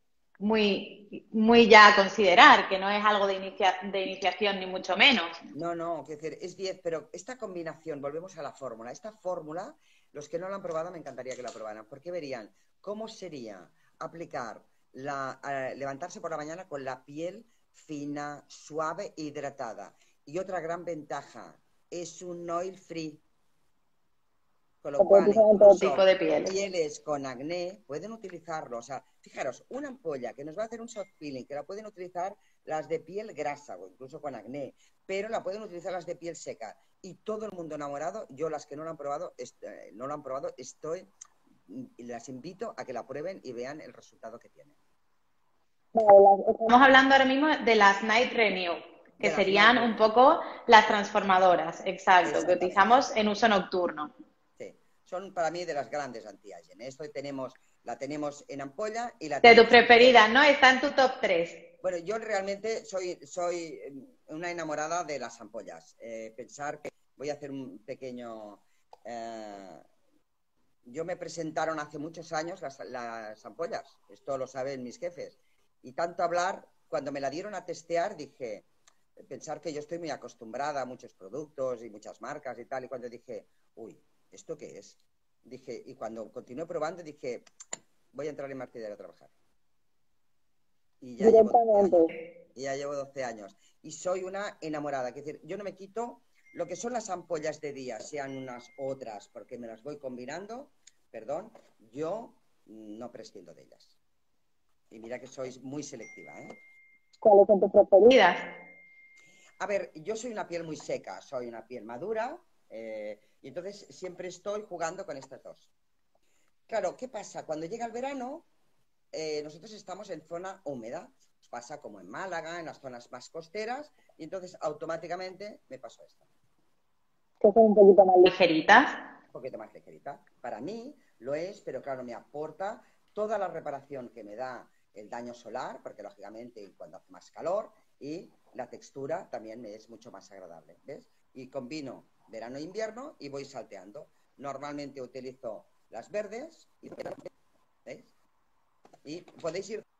muy, muy ya a considerar, que no es algo de, inicia de iniciación ni mucho menos. No, no, quiero decir, es diez, pero esta combinación, volvemos a la fórmula. Esta fórmula, los que no la han probado, me encantaría que la probaran, porque verían cómo sería aplicar, la, eh, levantarse por la mañana con la piel fina, suave e hidratada. Y otra gran ventaja, es un oil free. Con lo cual, incluso tipo de piel. pieles con acné pueden utilizarlo. O sea, fijaros, una ampolla que nos va a hacer un soft peeling, que la pueden utilizar las de piel grasa o incluso con acné, pero la pueden utilizar las de piel seca. Y todo el mundo enamorado, yo las que no lo han probado, eh, no lo han probado, estoy, las invito a que la prueben y vean el resultado que tienen. Estamos hablando ahora mismo de las Night Renew, que De las serían Night un Renew. poco las transformadoras, exacto, que Exactamente. utilizamos en uso nocturno. Sí, son para mí de las grandes anti-aging. Esto tenemos, la tenemos en ampolla y la De tenemos tus preferidas, ¿no? Está en tu top tres. Bueno, yo realmente soy, soy una enamorada de las ampollas. Eh, pensar que voy a hacer un pequeño... Eh, yo me presentaron hace muchos años las, las ampollas, esto lo saben mis jefes, y tanto hablar, cuando me la dieron a testear, dije, pensar que yo estoy muy acostumbrada a muchos productos y muchas marcas y tal, y cuando dije, uy, ¿esto qué es? Dije, y cuando continué probando, dije, voy a entrar en Martidero a trabajar. Y ya llevo doce años. Y ya llevo doce años. Y soy una enamorada. Es decir, yo no me quito lo que son las ampollas de día, sean unas u otras, porque me las voy combinando. Perdón, yo no prescindo de ellas. Y mira que sois muy selectiva, ¿eh? ¿Cuáles son tus preferidas? A ver, yo soy una piel muy seca, soy una piel madura, eh, y entonces siempre estoy jugando con estas dos. Claro, ¿qué pasa? Cuando llega el verano, eh, nosotros estamos en zona húmeda. Pasa como en Málaga, en las zonas más costeras, y entonces automáticamente me pasó esta. Que son un poquito más ligeritas. Un poquito más ligerita. Para mí lo es, pero claro, me aporta toda la reparación que me da el daño solar, porque lógicamente cuando hace más calor, y la textura también me es mucho más agradable, ¿ves? Y combino verano e invierno y voy salteando. Normalmente utilizo las verdes, y, ¿veis? Y podéis ir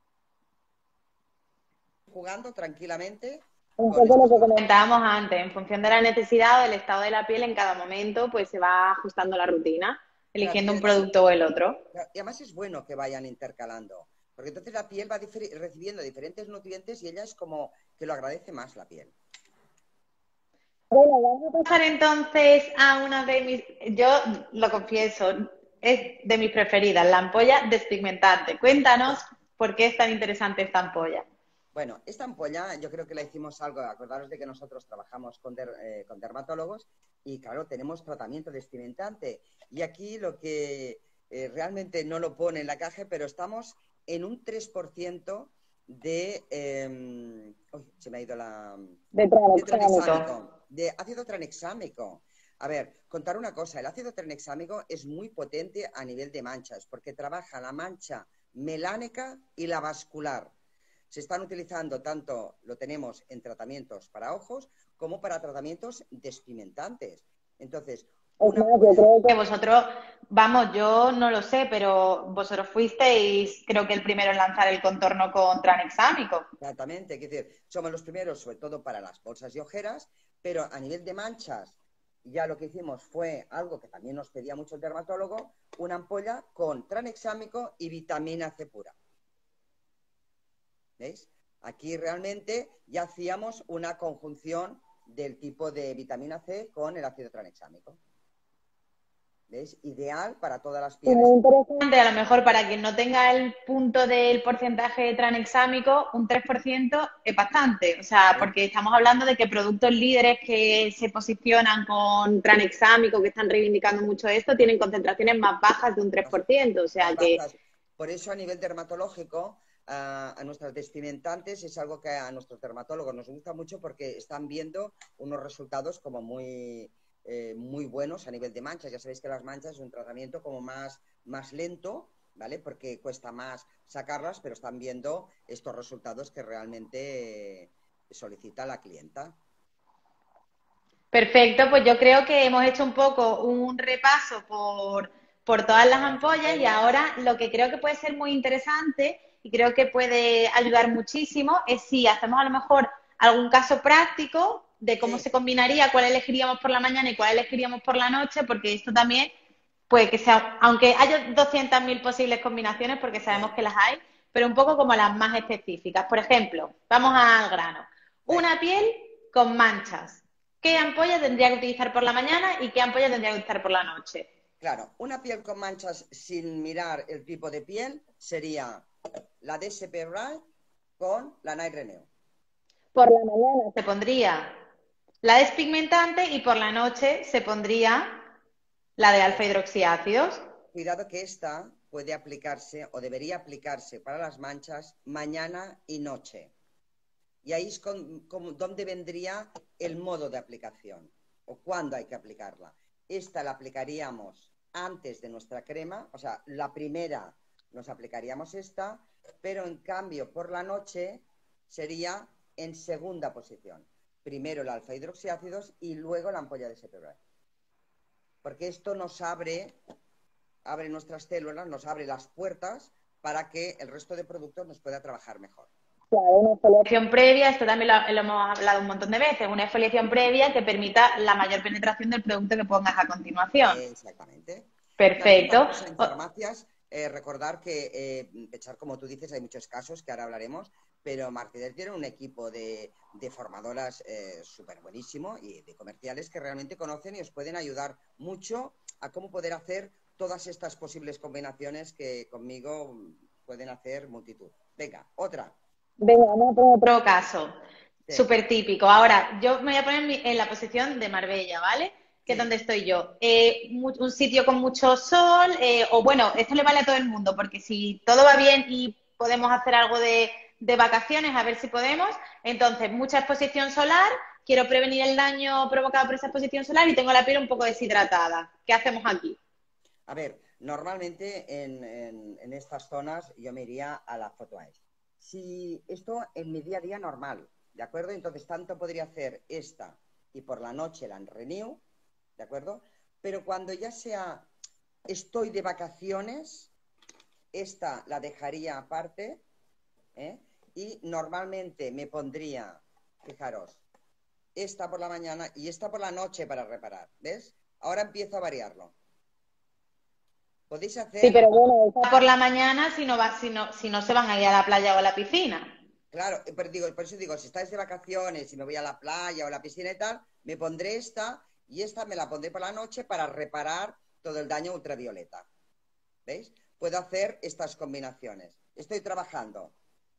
jugando tranquilamente. Un poco lo que comentábamos antes, en función de la necesidad o del estado de la piel en cada momento, pues se va ajustando la rutina, eligiendo Claro, un producto o el otro. Y además es bueno que vayan intercalando, porque entonces la piel va recibiendo diferentes nutrientes y ella es como que lo agradece más la piel. Bueno, vamos a pasar entonces a una de mis, yo lo confieso, es de mis preferidas, la ampolla despigmentante. Cuéntanos por qué es tan interesante esta ampolla. Bueno, esta ampolla yo creo que la hicimos algo, acordaros de que nosotros trabajamos con, der, eh, con dermatólogos y claro, tenemos tratamiento despigmentante. Y aquí lo que eh, realmente no lo pone en la caja, pero estamos en un tres por ciento de... Eh, uy, se me ha ido la... De tranexámico. De, de ácido tranexámico. A ver, contar una cosa, el ácido tranexámico es muy potente a nivel de manchas porque trabaja la mancha melánica y la vascular. Se están utilizando tanto, lo tenemos en tratamientos para ojos como para tratamientos despigmentantes. Entonces, Es una más, yo creo Que que vosotros, vamos, yo no lo sé, pero vosotros fuisteis, creo que el primero en lanzar el contorno con tranexámico. exactamente, es decir, somos los primeros, sobre todo para las bolsas y ojeras, pero a nivel de manchas, ya lo que hicimos fue algo que también nos pedía mucho el dermatólogo, una ampolla con tranexámico y vitamina C pura. ¿Veis? Aquí realmente ya hacíamos una conjunción del tipo de vitamina C con el ácido tranexámico. ¿Veis? Ideal para todas las es pieles. muy interesante. A lo mejor para quien no tenga el punto del porcentaje tranexámico, un tres por ciento es bastante. O sea, porque estamos hablando de que productos líderes que se posicionan con tranexámico, que están reivindicando mucho esto, tienen concentraciones más bajas de un tres por ciento. O sea Más que bajas. Por eso a nivel dermatológico, a, a nuestras despigmentantes es algo que a nuestros dermatólogos nos gusta mucho porque están viendo unos resultados como muy, eh, muy buenos a nivel de manchas. Ya sabéis que las manchas es un tratamiento como más, más lento, ¿vale? Porque cuesta más sacarlas, pero están viendo estos resultados que realmente eh, solicita la clienta. perfecto, pues yo creo que hemos hecho un poco un repaso por, por todas las Todas las ampollas y ampollas. ahora lo que creo que puede ser muy interesante y creo que puede ayudar muchísimo es si hacemos a lo mejor algún caso práctico de cómo Sí, se combinaría, cuál elegiríamos por la mañana y cuál elegiríamos por la noche, porque esto también puede que sea, aunque haya doscientas mil posibles combinaciones, porque sabemos sí. que las hay, pero un poco como las más específicas. Por ejemplo, vamos al grano. Venga, Una piel con manchas. ¿Qué ya. ampolla tendría que utilizar por la mañana y qué ampolla tendría que utilizar por la noche? Claro, una piel con manchas sin mirar el tipo de piel sería la D S P Bright con la Night Renew. Por la mañana, Se pondría la despigmentante y por la noche se pondría la de alfa Es- hidroxiácidos. Cuidado que esta puede aplicarse o debería aplicarse para las manchas mañana y noche. Y ahí es con, con- donde vendría el modo de aplicación o cuándo hay que aplicarla. Esta la aplicaríamos antes de nuestra crema, o sea, la primera nos aplicaríamos esta, pero en cambio por la noche sería en segunda posición. Primero el alfa hidroxiácidos y luego la ampolla de Sepebra. Porque esto nos abre, abre nuestras células, nos abre las puertas para que el resto de productos nos pueda trabajar mejor. claro, una sola. Exfoliación previa, esto también lo, lo hemos hablado un montón de veces, una exfoliación previa que permita la mayor penetración del producto que pongas a continuación. Eh, exactamente. También Perfecto. vamos en O- farmacias, eh, recordar que, eh, echar como tú dices, hay muchos casos que ahora hablaremos, pero Martínez tiene un equipo de, de formadoras eh, súper buenísimo y de comerciales que realmente conocen y os pueden ayudar mucho a cómo poder hacer todas estas posibles combinaciones que conmigo pueden hacer multitud. Venga, otra. Venga, vamos a poner otro. Otro caso, Sí, súper típico. Ahora, yo me voy a poner en, mi- en la posición de Marbella, ¿vale? Que es sí, donde estoy yo. Eh, mu- un sitio con mucho sol, eh, o bueno, esto le vale a todo el mundo, porque si todo va bien y podemos hacer algo de, de vacaciones, a ver si podemos. Entonces, mucha exposición solar, quiero prevenir el daño provocado por esa exposición solar y tengo la piel un poco deshidratada. ¿Qué hacemos aquí? a ver, normalmente en, en- en estas zonas yo me iría a la photoash. Si esto en mi día a día normal, ¿de acuerdo? Entonces tanto podría hacer esta y por la noche la renew, ¿de acuerdo? Pero cuando ya sea estoy de vacaciones, esta la dejaría aparte, ¿eh? Y normalmente me pondría, fijaros, esta por la mañana y esta por la noche para reparar, ¿ves? Ahora empiezo a variarlo. Podéis Sí, hacer. pero bueno, esa, Por la mañana si no, va, si, no, si no se van a ir a la playa o a la piscina. Claro, pero digo, por eso digo, si estáis de vacaciones y me voy a la playa o a la piscina y tal, me pondré esta y esta me la pondré por la noche para reparar todo el daño ultravioleta. ¿Veis? Puedo hacer estas combinaciones. Estoy trabajando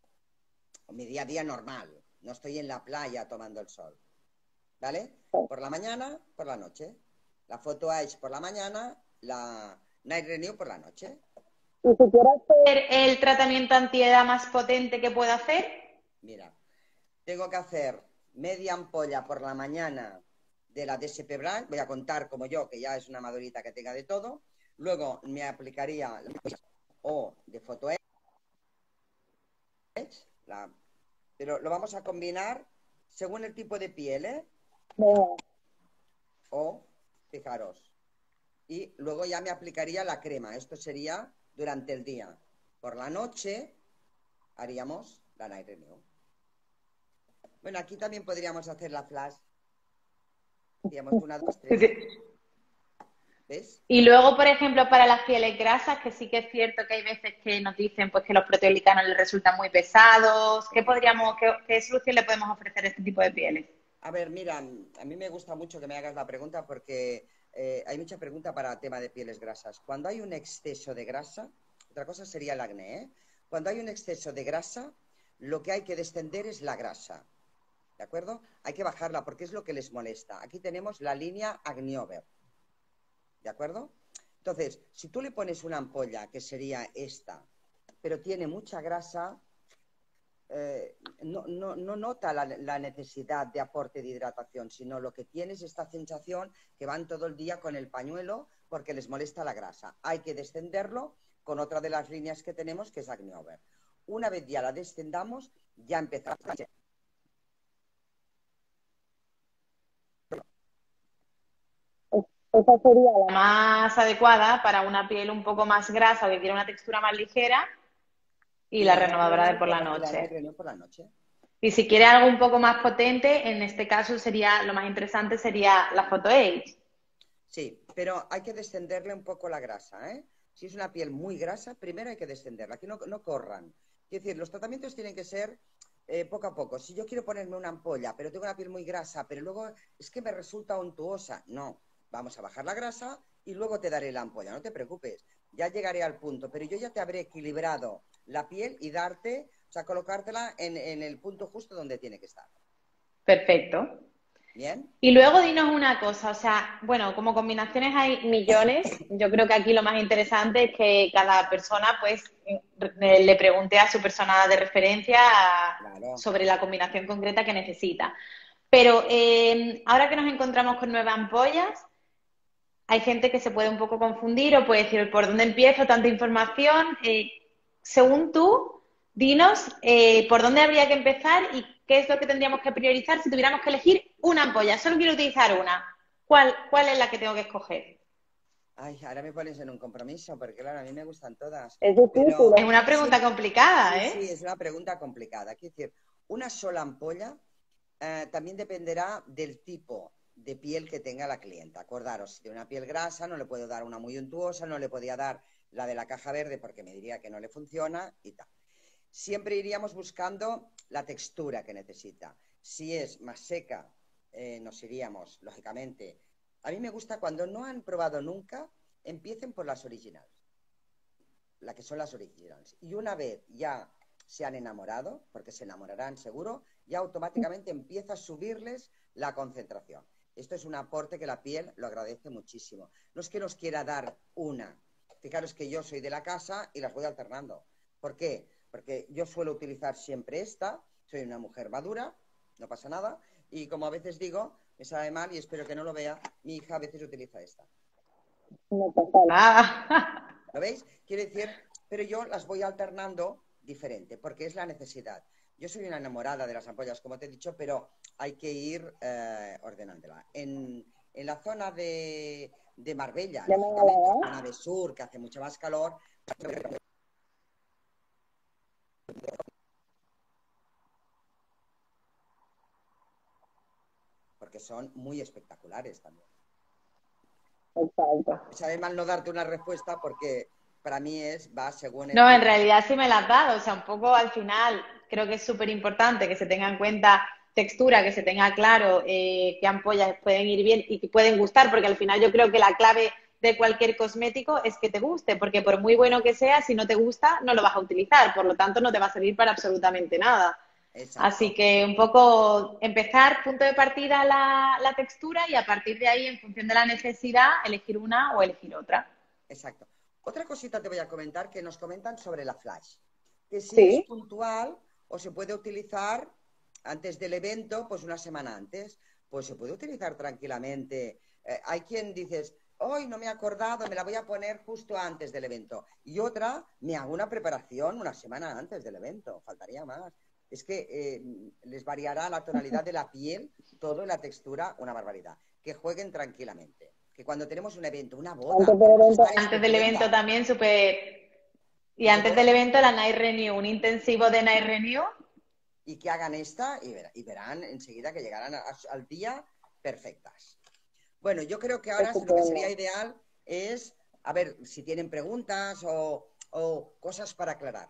mi día a día normal, no estoy en la playa tomando el sol. ¿Vale? Por la mañana, por la noche. La Photo Edge por la mañana, la Night Renew por la noche. y si quieres hacer, El tratamiento antiedad más potente que puedo hacer. Mira, tengo que hacer media ampolla por la mañana de la D S P Blanc, voy a contar como yo, que ya es una madurita que tenga de todo. Luego me aplicaría o de Photo Edge, la, pero lo vamos a combinar según el tipo de piel, ¿eh? Venga. O, fijaros, y luego ya me aplicaría la crema. Esto sería durante el día. Por la noche haríamos la Night Renew. Bueno, aquí también podríamos hacer la flash. Hacíamos una, dos, tres. ¿Ves? Y luego, por ejemplo, para las pieles grasas, que sí que es cierto que hay veces que nos dicen pues que los proteoglicanos les resultan muy pesados. ¿Qué podríamos, qué, qué solución le podemos ofrecer a este tipo de pieles? A ver, mira, a mí me gusta mucho que me hagas la pregunta porque eh, hay mucha pregunta para el tema de pieles grasas. Cuando hay un exceso de grasa, otra cosa sería el acné, ¿eh? Cuando hay un exceso de grasa, lo que hay que descender es la grasa, ¿de acuerdo? Hay que bajarla porque es lo que les molesta. Aquí tenemos la línea Acneover, ¿de acuerdo? Entonces, si tú le pones una ampolla, que sería esta, pero tiene mucha grasa, eh, no, no, no nota la, la necesidad de aporte de hidratación, sino lo que tiene es esta sensación que van todo el día con el pañuelo porque les molesta la grasa. Hay que descenderlo con otra de las líneas que tenemos, que es Acneover. Una vez ya la descendamos, ya empezamos. Esa sería la Más adecuada para una piel un poco más grasa o que quiere una textura más ligera y la renovadora de por la noche. Por la noche. Y si quiere algo un poco más potente, en este caso sería, lo más interesante sería la Photo Age. Sí, pero hay que descenderle un poco la grasa, ¿eh? Si es una piel muy grasa, primero hay que descenderla, que no, no corran. Es decir, los tratamientos tienen que ser eh, poco a poco. Si yo quiero ponerme una ampolla, pero tengo una piel muy grasa, pero luego es que me resulta untuosa, no. Vamos a bajar la grasa y luego te daré la ampolla, no te preocupes. Ya llegaré al punto, pero yo ya te habré equilibrado la piel y darte, o sea, colocártela en, en el punto justo donde tiene que estar. Perfecto. ¿Bien? Y luego dinos una cosa, o sea, bueno, como combinaciones hay millones, yo creo que aquí lo más interesante es que cada persona pues le pregunte a su persona de referencia Claro. sobre la combinación concreta que necesita. Pero eh, ahora que nos encontramos con nuevas ampollas, hay gente que se puede un poco confundir o puede decir, ¿por dónde empiezo? Tanta información. Eh, según tú, dinos eh, por dónde habría que empezar y qué es lo que tendríamos que priorizar si tuviéramos que elegir una ampolla. Solo quiero utilizar una. ¿Cuál, cuál es la que tengo que escoger? Ay, ahora me pones en un compromiso, porque claro, a mí me gustan todas. Es difícil. Pero Es una pregunta sí, complicada, sí, ¿eh? sí, es una pregunta complicada. Quiero decir, una sola ampolla eh, también dependerá del tipo de piel que tenga la clienta. Acordaros, si tiene una piel grasa, no le puedo dar una muy untuosa, no le podía dar la de la caja verde porque me diría que no le funciona y tal. Siempre iríamos buscando la textura que necesita. Si es más seca, eh, nos iríamos, lógicamente. A mí me gusta cuando no han probado nunca, empiecen por las originales, la que son las originales. Y una vez ya se han enamorado, porque se enamorarán seguro, ya automáticamente empieza a subirles la concentración. Esto es un aporte que la piel lo agradece muchísimo. No es que nos quiera dar una. Fijaros que yo soy de la casa y las voy alternando. ¿Por qué? Porque yo suelo utilizar siempre esta. Soy una mujer madura, no pasa nada. Y como a veces digo, me sabe mal y espero que no lo vea, mi hija a veces utiliza esta. No pasa nada. Ah. ¿Lo veis? Quiere decir, pero yo las voy alternando diferente, porque es la necesidad. Yo soy una enamorada de las ampollas, como te he dicho, pero hay que ir eh, ordenándola. En, en la zona de, de Marbella, De lógicamente, Málaga. la zona de sur, que hace mucho más calor, porque son muy espectaculares también. Exacto. Me sabe mal no darte una respuesta porque para mí es, va según el... No, en realidad sí me la has dado, o sea, un poco al final creo que es súper importante que se tenga en cuenta textura, que se tenga claro eh, qué ampollas pueden ir bien y que pueden gustar, porque al final yo creo que la clave de cualquier cosmético es que te guste, porque por muy bueno que sea, si no te gusta, no lo vas a utilizar, por lo tanto no te va a servir para absolutamente nada. Exacto. Así que un poco empezar, punto de partida la, la textura y a partir de ahí, en función de la necesidad, elegir una o elegir otra. Exacto. Otra cosita te voy a comentar que nos comentan sobre la flash. Que si Sí. es puntual o se puede utilizar antes del evento, pues una semana antes. pues se puede utilizar tranquilamente. Eh, hay quien dices, hoy no me he acordado, me la voy a poner justo antes del evento. Y otra, me hago una preparación una semana antes del evento, faltaría más. Es que eh, les variará la tonalidad de la piel, todo, la textura, una barbaridad. Que jueguen tranquilamente. Que cuando tenemos un evento, una boda, Antes del queremos evento, estar Antes del evento estupendas. también súper... Y antes del Entonces, evento la Night Renew, un intensivo de Night Renew. y que hagan esta y, ver, y verán enseguida que llegarán a, a, al día perfectas. Bueno, yo creo que ahora lo que sería estupendo. ideal es, a ver, si tienen preguntas o, o cosas para aclarar.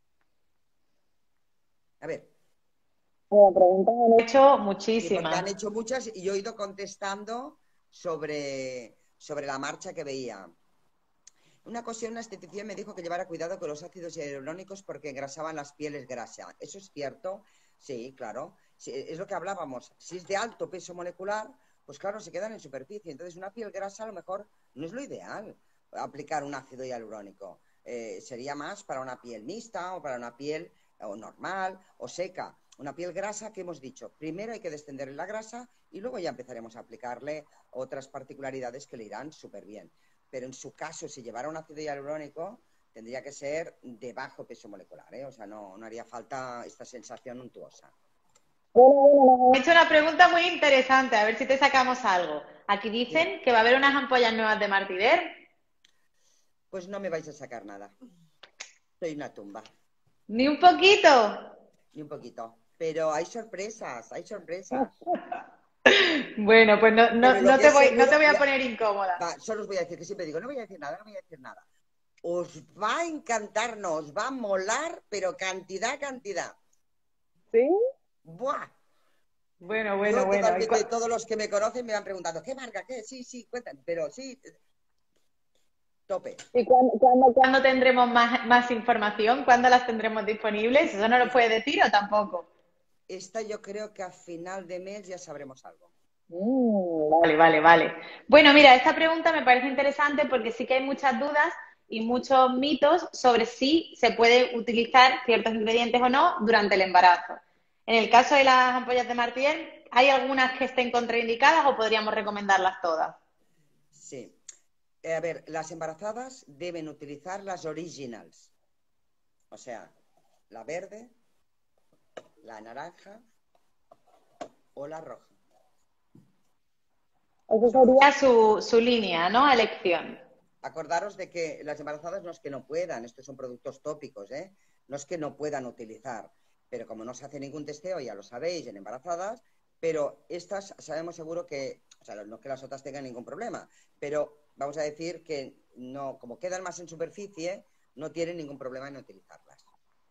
A ver. Me preguntan en He hecho Sí, porque muchísimas. han hecho muchas y yo he ido contestando sobre, sobre la marcha que veía. Una ocasión, una esteticia me dijo que llevara cuidado con los ácidos hialurónicos porque engrasaban las pieles grasas. ¿Eso es cierto? Sí, claro. Sí, es lo que hablábamos. Si es de alto peso molecular, pues claro, se quedan en superficie. Entonces, una piel grasa a lo mejor no es lo ideal aplicar un ácido hialurónico. Eh, sería más para una piel mixta o para una piel o normal o seca. Una piel grasa, que hemos dicho, primero hay que descenderle la grasa y luego ya empezaremos a aplicarle otras particularidades que le irán súper bien. Pero en su caso, si llevara un ácido hialurónico, tendría que ser de bajo peso molecular, ¿eh? O sea, no, no haría falta esta sensación untuosa. Bueno, bueno, He hecho una pregunta muy interesante, a ver si te sacamos algo. Aquí Dime, dicen que va a haber unas ampollas nuevas de Martider. pues no me vais a sacar nada. Soy una tumba, Ni un poquito. ni un poquito. Pero hay sorpresas, hay sorpresas. Bueno, pues no, Pero no, lo no que te es voy, no seguro, te voy a lo- poner incómoda. va, solo os voy a decir que siempre digo, no voy a decir nada, no voy a decir nada. Os va a encantar, no, os va a molar, pero cantidad, cantidad. ¿sí? ¡Buah! Bueno, bueno, Yo bueno. ¿Y totalmente, cua- todos los que me conocen me han preguntado, ¿qué marca? ¿Qué? Sí, sí, cuentan, pero sí, tope. ¿Y cuándo, cuándo, cuándo? ¿Cuándo tendremos más, más información? ¿Cuándo las tendremos disponibles? ¿Eso no lo Pues puede decir o tampoco? esta yo creo que a final de mes ya sabremos algo. Mm, Vale, vale, vale. Bueno, mira, esta pregunta me parece interesante porque sí que hay muchas dudas y muchos mitos sobre si se puede utilizar ciertos ingredientes o no durante el embarazo. En el caso de las ampollas de Martier, ¿hay algunas que estén contraindicadas o podríamos recomendarlas todas? Sí. Eh, a ver, las embarazadas deben utilizar las originals. O sea, la verde, la naranja o la roja. Eso Son sería, Ya su, su línea, ¿no? Elección. Acordaros de que las embarazadas no es que no puedan, estos son productos tópicos, ¿eh? No es que no puedan utilizar, pero como no se hace ningún testeo, ya lo sabéis, en embarazadas, pero estas sabemos seguro que, o sea, no que las otras tengan ningún problema, pero vamos a decir que no, como quedan más en superficie, no tienen ningún problema en utilizarlas.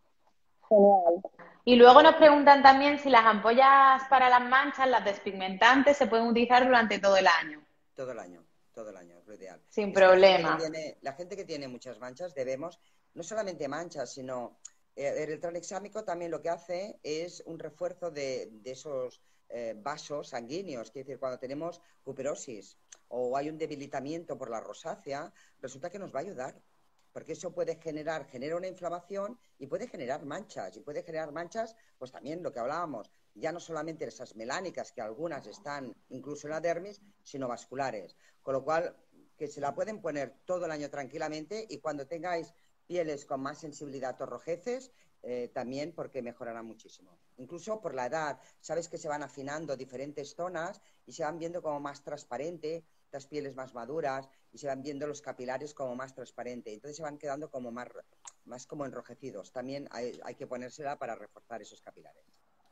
genial. Y luego nos preguntan también si las ampollas para las manchas, las despigmentantes, se pueden utilizar durante todo el año, Todo el año, todo el año, es lo ideal. sin Es que la gente que problema. tiene, la gente que tiene muchas manchas debemos, no solamente manchas, sino eh, el tranexámico también lo que hace es un refuerzo de, de esos eh, vasos sanguíneos, es decir, cuando tenemos cuperosis o hay un debilitamiento por la rosácea, resulta que nos va a ayudar. Porque eso puede generar, genera una inflamación y puede generar manchas. Y puede generar manchas, pues también lo que hablábamos, ya no solamente esas melánicas, que algunas están incluso en la dermis, sino vasculares. Con lo cual, que se la pueden poner todo el año tranquilamente y cuando tengáis pieles con más sensibilidad o rojeces, eh, también porque mejorará muchísimo. Incluso por la edad, sabes que se van afinando diferentes zonas y se van viendo como más transparente, las pieles más maduras y se van viendo los capilares como más transparente. Entonces se van quedando como más, más como enrojecidos. También hay, hay que ponérsela para reforzar esos capilares.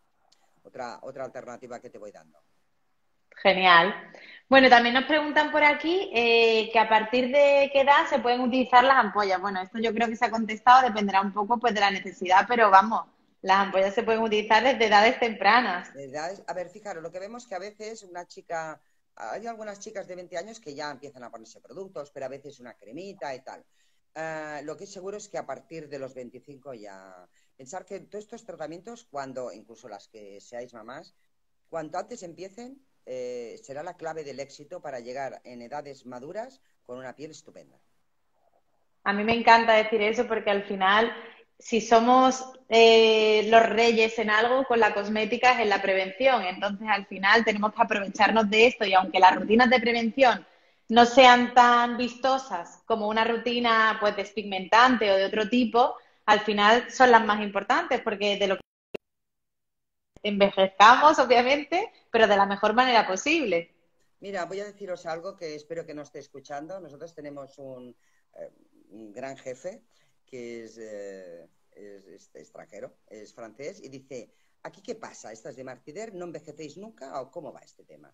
Otra, otra alternativa que te voy dando. Genial. Bueno, también nos preguntan por aquí eh, que a partir de qué edad se pueden utilizar las ampollas. Bueno, esto yo creo que se ha contestado, dependerá un poco pues de la necesidad, pero vamos, las ampollas se pueden utilizar desde edades tempranas. ¿Verdad? A ver, fijaros, lo que vemos que a veces una chica, hay algunas chicas de veinte años que ya empiezan a ponerse productos, pero a veces una cremita y tal. Uh, lo que es seguro es que a partir de los veinticinco ya... Pensar que todos estos tratamientos, cuando, incluso las que seáis mamás, cuanto antes empiecen, eh, será la clave del éxito para llegar en edades maduras con una piel estupenda. A mí me encanta decir eso porque al final si somos eh, los reyes en algo, con la cosmética es en la prevención. Entonces, al final tenemos que aprovecharnos de esto y aunque las rutinas de prevención no sean tan vistosas como una rutina pues despigmentante o de otro tipo, al final son las más importantes porque de lo que envejezcamos, obviamente, pero de la mejor manera posible. Mira, voy a deciros algo que espero que no esté escuchando. Nosotros tenemos un, eh, un gran jefe que es, eh, es, es extranjero, es francés, y dice, ¿aquí qué pasa? ¿Estas de Martider no envejecéis nunca o cómo va este tema?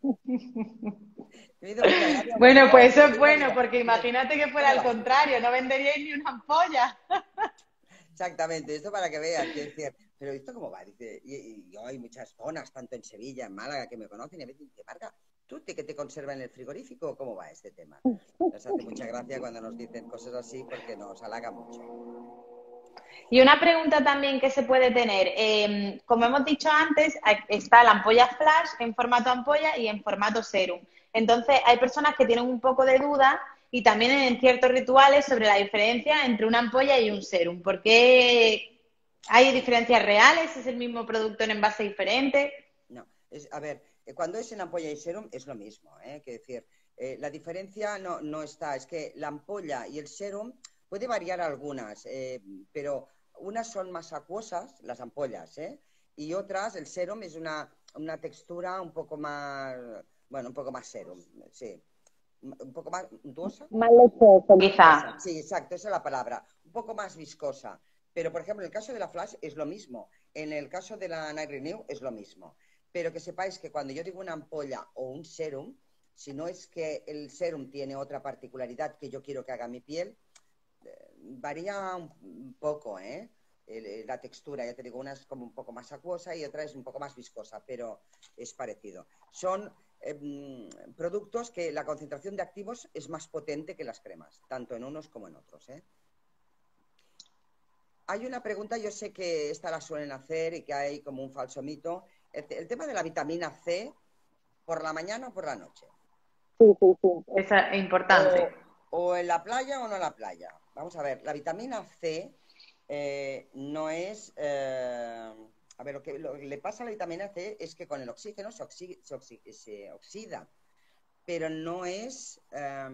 Me hizo mucha gracia porque, Bueno, claro, pues yo eso le es digo, bueno, digo, porque digo, imagínate que fuera ¿cómo al va este tema? contrario, no venderíais ni una ampolla. Exactamente, esto para que veas, que decir, pero ¿esto cómo va? Dice, y, y yo hay muchas zonas, tanto en Sevilla, en Málaga, que me conocen y a veces dice, Marga, ¿tú te, que te conserva en el frigorífico? ¿Cómo va este tema? Nos hace mucha gracia cuando nos dicen cosas así porque nos halaga mucho. Y una pregunta también que se puede tener, eh, como hemos dicho antes, está la ampolla flash en formato ampolla y en formato serum. Entonces, hay personas que tienen un poco de duda y también en ciertos rituales sobre la diferencia entre una ampolla y un serum. ¿Por qué hay Sí, diferencias reales? ¿Es el mismo producto en envase diferente? no, es, a ver, eh, cuando es en ampolla y serum es lo mismo, ¿eh? Que decir, eh, la diferencia no, no está, es que la ampolla y el serum puede variar algunas, eh, pero unas son más acuosas, las ampollas, ¿eh? Y otras, el serum es una, una textura un poco más, bueno, un poco más serum, sí, un poco más untuosa. Más lechoso. Quizá. Sí, exacto, esa es la palabra. Un poco más viscosa. Pero, por ejemplo, en el caso de la Flash es lo mismo. En el caso de la Night Renew es lo mismo. Pero que sepáis que cuando yo digo una ampolla o un serum, si no es que el serum tiene otra particularidad que yo quiero que haga mi piel, eh, varía un poco, ¿eh? El- la textura, ya te digo, una es como un poco más acuosa y otra es un poco más viscosa, pero es parecido. Son eh, productos que la concentración de activos es más potente que las cremas, tanto en unos como en otros, ¿eh? Hay una pregunta, yo sé que esta la suelen hacer y que hay como un falso mito. El, el tema de la vitamina C, ¿por la mañana o por la noche? Sí, sí, sí. Eso es O, importante. o en la playa o no en la playa. Vamos a ver, la vitamina C eh, no es... eh, a ver, lo que, lo que le pasa a la vitamina C es que con el oxígeno se, oxi- se oxi- se oxida, pero no es, eh,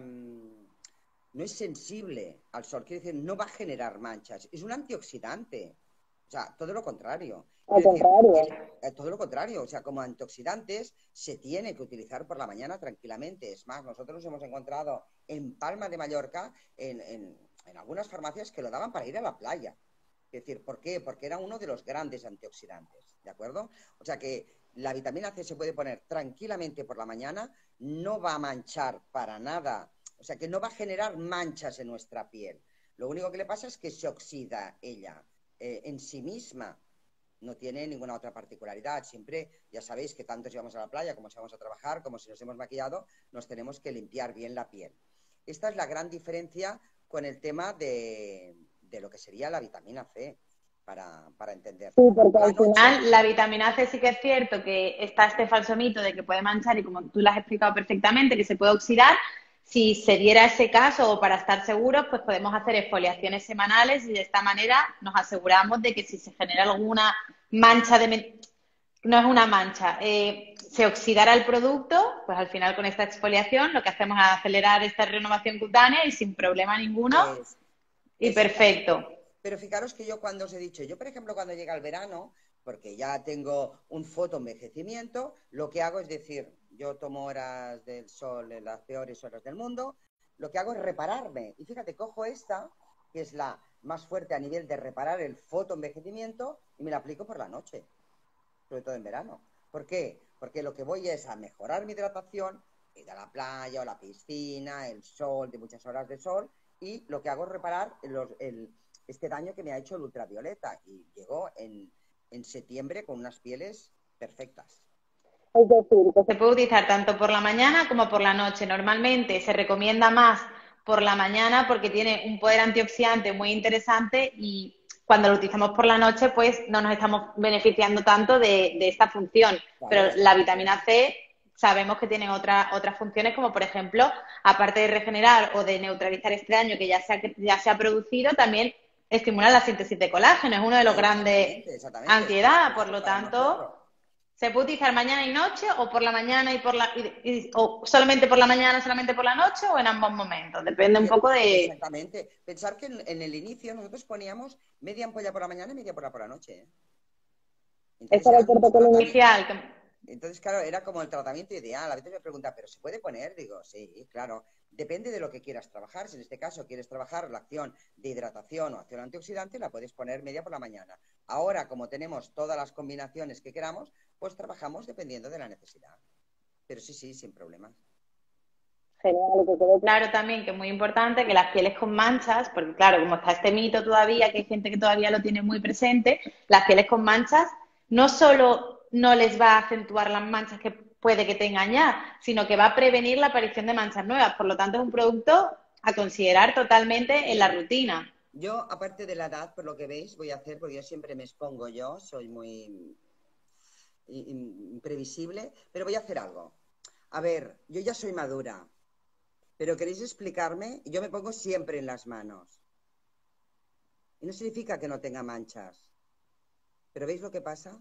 no es sensible al sol. Quiere decir, no va a generar manchas. Es un antioxidante. O sea, todo lo contrario. Al Quiero decir, contrario. el- eh, todo lo contrario. O sea, como antioxidantes se tiene que utilizar por la mañana tranquilamente. Es más, nosotros nos hemos encontrado en Palma de Mallorca, en, en- en algunas farmacias que lo daban para ir a la playa. Es decir, ¿por qué? Porque era uno de los grandes antioxidantes, ¿de acuerdo? O sea que la vitamina C se puede poner tranquilamente por la mañana, no va a manchar para nada, o sea que no va a generar manchas en nuestra piel. Lo único que le pasa es que se oxida ella eh, en sí misma. No tiene ninguna otra particularidad. Siempre, ya sabéis que tanto si vamos a la playa como si vamos a trabajar, como si nos hemos maquillado, nos tenemos que limpiar bien la piel. Esta es la gran diferencia con el tema de, de lo que sería la vitamina C, para, para entender. Sí, porque Por la al noche, final, Final, la vitamina C sí que es cierto que está este falso mito de que puede manchar y como tú lo has explicado perfectamente, que se puede oxidar. Si se diera ese caso o para estar seguros, pues podemos hacer exfoliaciones semanales y de esta manera nos aseguramos de que si se genera alguna mancha de... No es una mancha, eh, se oxidara el producto, pues al final con esta exfoliación lo que hacemos es acelerar esta renovación cutánea y sin problema ninguno es y exactamente. perfecto. Pero fijaros que yo cuando os he dicho, yo por ejemplo cuando llega el verano, porque ya tengo un fotoenvejecimiento, lo que hago es decir, yo tomo horas del sol en las peores horas del mundo, lo que hago es repararme. Y fíjate, cojo esta, que es la más fuerte a nivel de reparar el fotoenvejecimiento, y me la aplico por la noche, sobre todo en verano. ¿Por qué? Porque lo que voy es a mejorar mi hidratación, ir a la playa o la piscina, el sol, de muchas horas de sol, y lo que hago es reparar los, el, este daño que me ha hecho el ultravioleta. Y llegó en, en septiembre con unas pieles perfectas. es decir, que Se se puede utilizar tanto por la mañana como por la noche. Normalmente se recomienda más por la mañana porque tiene un poder antioxidante muy interesante y cuando lo utilizamos por la noche pues no nos estamos beneficiando tanto de, de esta función. Claro, Pero esta la función. vitamina C sabemos que tiene otra, otras funciones como por ejemplo, aparte de regenerar o de neutralizar este daño que ya se ha, ya se ha producido, también estimulan la síntesis de colágeno, es uno de los grandes Exactamente, exactamente. antiedad, por lo Para tanto, nosotros. se puede utilizar mañana y noche, o por la mañana y por la y- y- o solamente por la mañana, solamente por la noche, o en ambos momentos, depende un Sí, poco de exactamente. Pensar que en, en el inicio nosotros poníamos media ampolla por la mañana y media por la, por la noche, ¿eh? Entonces Ese era era el un protocolo inicial. inicial. que- Entonces, claro, era como el tratamiento ideal. A veces me preguntan, ¿pero se puede poner? Digo, sí, claro. Depende de lo que quieras trabajar. Si en este caso quieres trabajar la acción de hidratación o acción antioxidante, la puedes poner media por la mañana. Ahora, como tenemos todas las combinaciones que queramos, pues trabajamos dependiendo de la necesidad. Pero sí, sí, sin problemas. Genial, y que quede claro. Claro, también que es muy importante que las pieles con manchas, porque claro, como está este mito todavía, que hay gente que todavía lo tiene muy presente, las pieles con manchas no solo no les va a acentuar las manchas que puede que tengan ya, sino que va a prevenir la aparición de manchas nuevas. Por lo tanto, es un producto a considerar totalmente en la rutina. Yo, aparte de la edad, por lo que veis, voy a hacer, porque yo siempre me expongo yo, soy muy imprevisible, pero voy a hacer algo. A ver, yo ya soy madura, pero queréis explicarme, yo me pongo siempre en las manos. Y no significa que no tenga manchas. Pero ¿veis lo que pasa?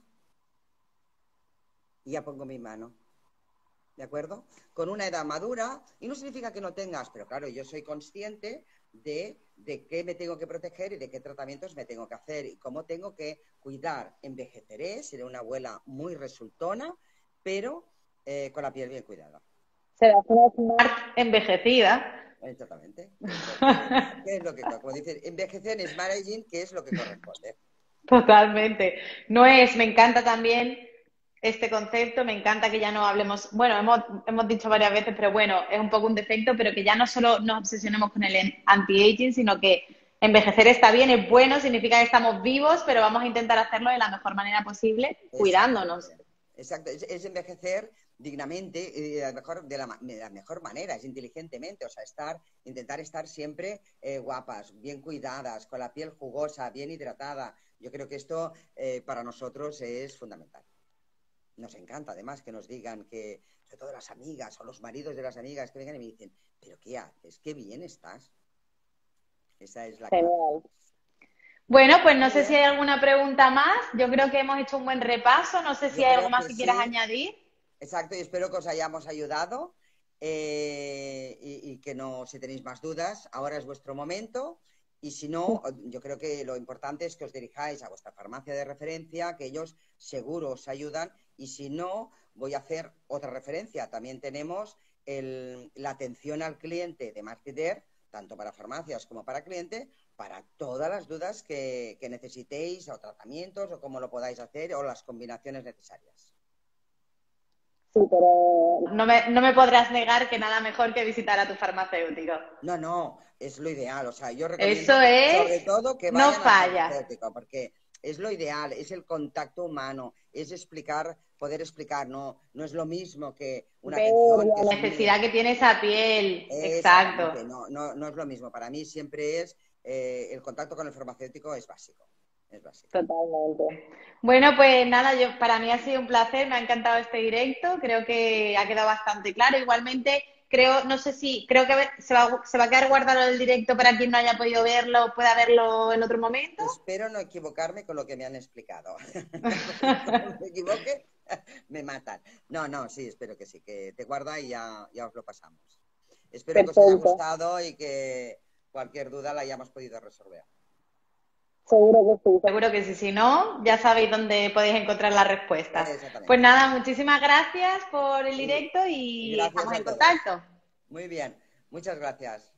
Y ya pongo mi mano. ¿De acuerdo? Con una edad madura, y no significa que no tengas, pero claro, yo soy consciente de, de qué me tengo que proteger y de qué tratamientos me tengo que hacer y cómo tengo que cuidar. Envejeceré, seré una abuela muy resultona, pero eh, con la piel bien cuidada. Será una smart. Envejecida. Exactamente. ¿Qué es lo que, como dicen, envejecer es managing, que es lo que corresponde? Totalmente. No es, me encanta también este concepto, me encanta que ya no hablemos, bueno, hemos, hemos dicho varias veces, pero bueno, es un poco un defecto, pero que ya no solo nos obsesionemos con el anti-aging, sino que envejecer está bien, es bueno, significa que estamos vivos, pero vamos a intentar hacerlo de la mejor manera posible, cuidándonos. Exacto, es, es envejecer dignamente y de la mejor, de la, de la mejor manera, es inteligentemente, o sea, estar, intentar estar siempre eh, guapas, bien cuidadas, con la piel jugosa, bien hidratada. Yo creo que esto eh, para nosotros es fundamental. Nos encanta además que nos digan que, sobre todo las amigas o los maridos de las amigas que vengan y me dicen, pero ¿qué haces? Qué bien estás. Esa es la clave. Genial. Bueno, pues no Muy sé bien. si hay alguna pregunta más. Yo creo que hemos hecho un buen repaso. No sé si Yo hay creo algo más que que sí. quieras añadir. Exacto, y espero que os hayamos ayudado eh, y, y que no, si tenéis más dudas, ahora es vuestro momento. Y si no, yo creo que lo importante es que os dirijáis a vuestra farmacia de referencia, que ellos seguro os ayudan. Y si no, voy a hacer otra referencia. También tenemos el, la atención al cliente de Martider, tanto para farmacias como para cliente, para todas las dudas que, que necesitéis, o tratamientos, o cómo lo podáis hacer, o las combinaciones necesarias. Sí, pero No me, no me podrás negar que nada mejor que visitar a tu farmacéutico. No, no, es lo ideal. O sea, yo recomiendo Eso sobre es, todo que no vayan al falla. farmacéutico, porque es lo ideal, es el contacto humano, es explicar, poder explicar, no, no es lo mismo que una ver atención ya que es La no. muy... necesidad que tiene esa piel. Exactamente, Exacto. no, no, no es lo mismo. Para mí siempre es, eh, el contacto con el farmacéutico es básico, es básico. Totalmente. Bueno, pues nada, yo para mí ha sido un placer, me ha encantado este directo, creo que ha quedado bastante claro. Igualmente, creo, no sé si, creo que se va, se va a quedar guardado el directo para quien no haya podido verlo, pueda verlo en otro momento. Espero no equivocarme con lo que me han explicado. Como me equivoque, me matan. No, no, sí, espero que sí, que te guarda y ya, ya os lo pasamos. Espero Perfecto. que os haya gustado y que cualquier duda la hayamos podido resolver. Seguro que sí. Seguro que sí, si no, ya sabéis dónde podéis encontrar las respuestas. Exactamente. Pues nada, muchísimas gracias por el Y- directo y y gracias estamos a en todos. contacto. Muy bien, muchas gracias.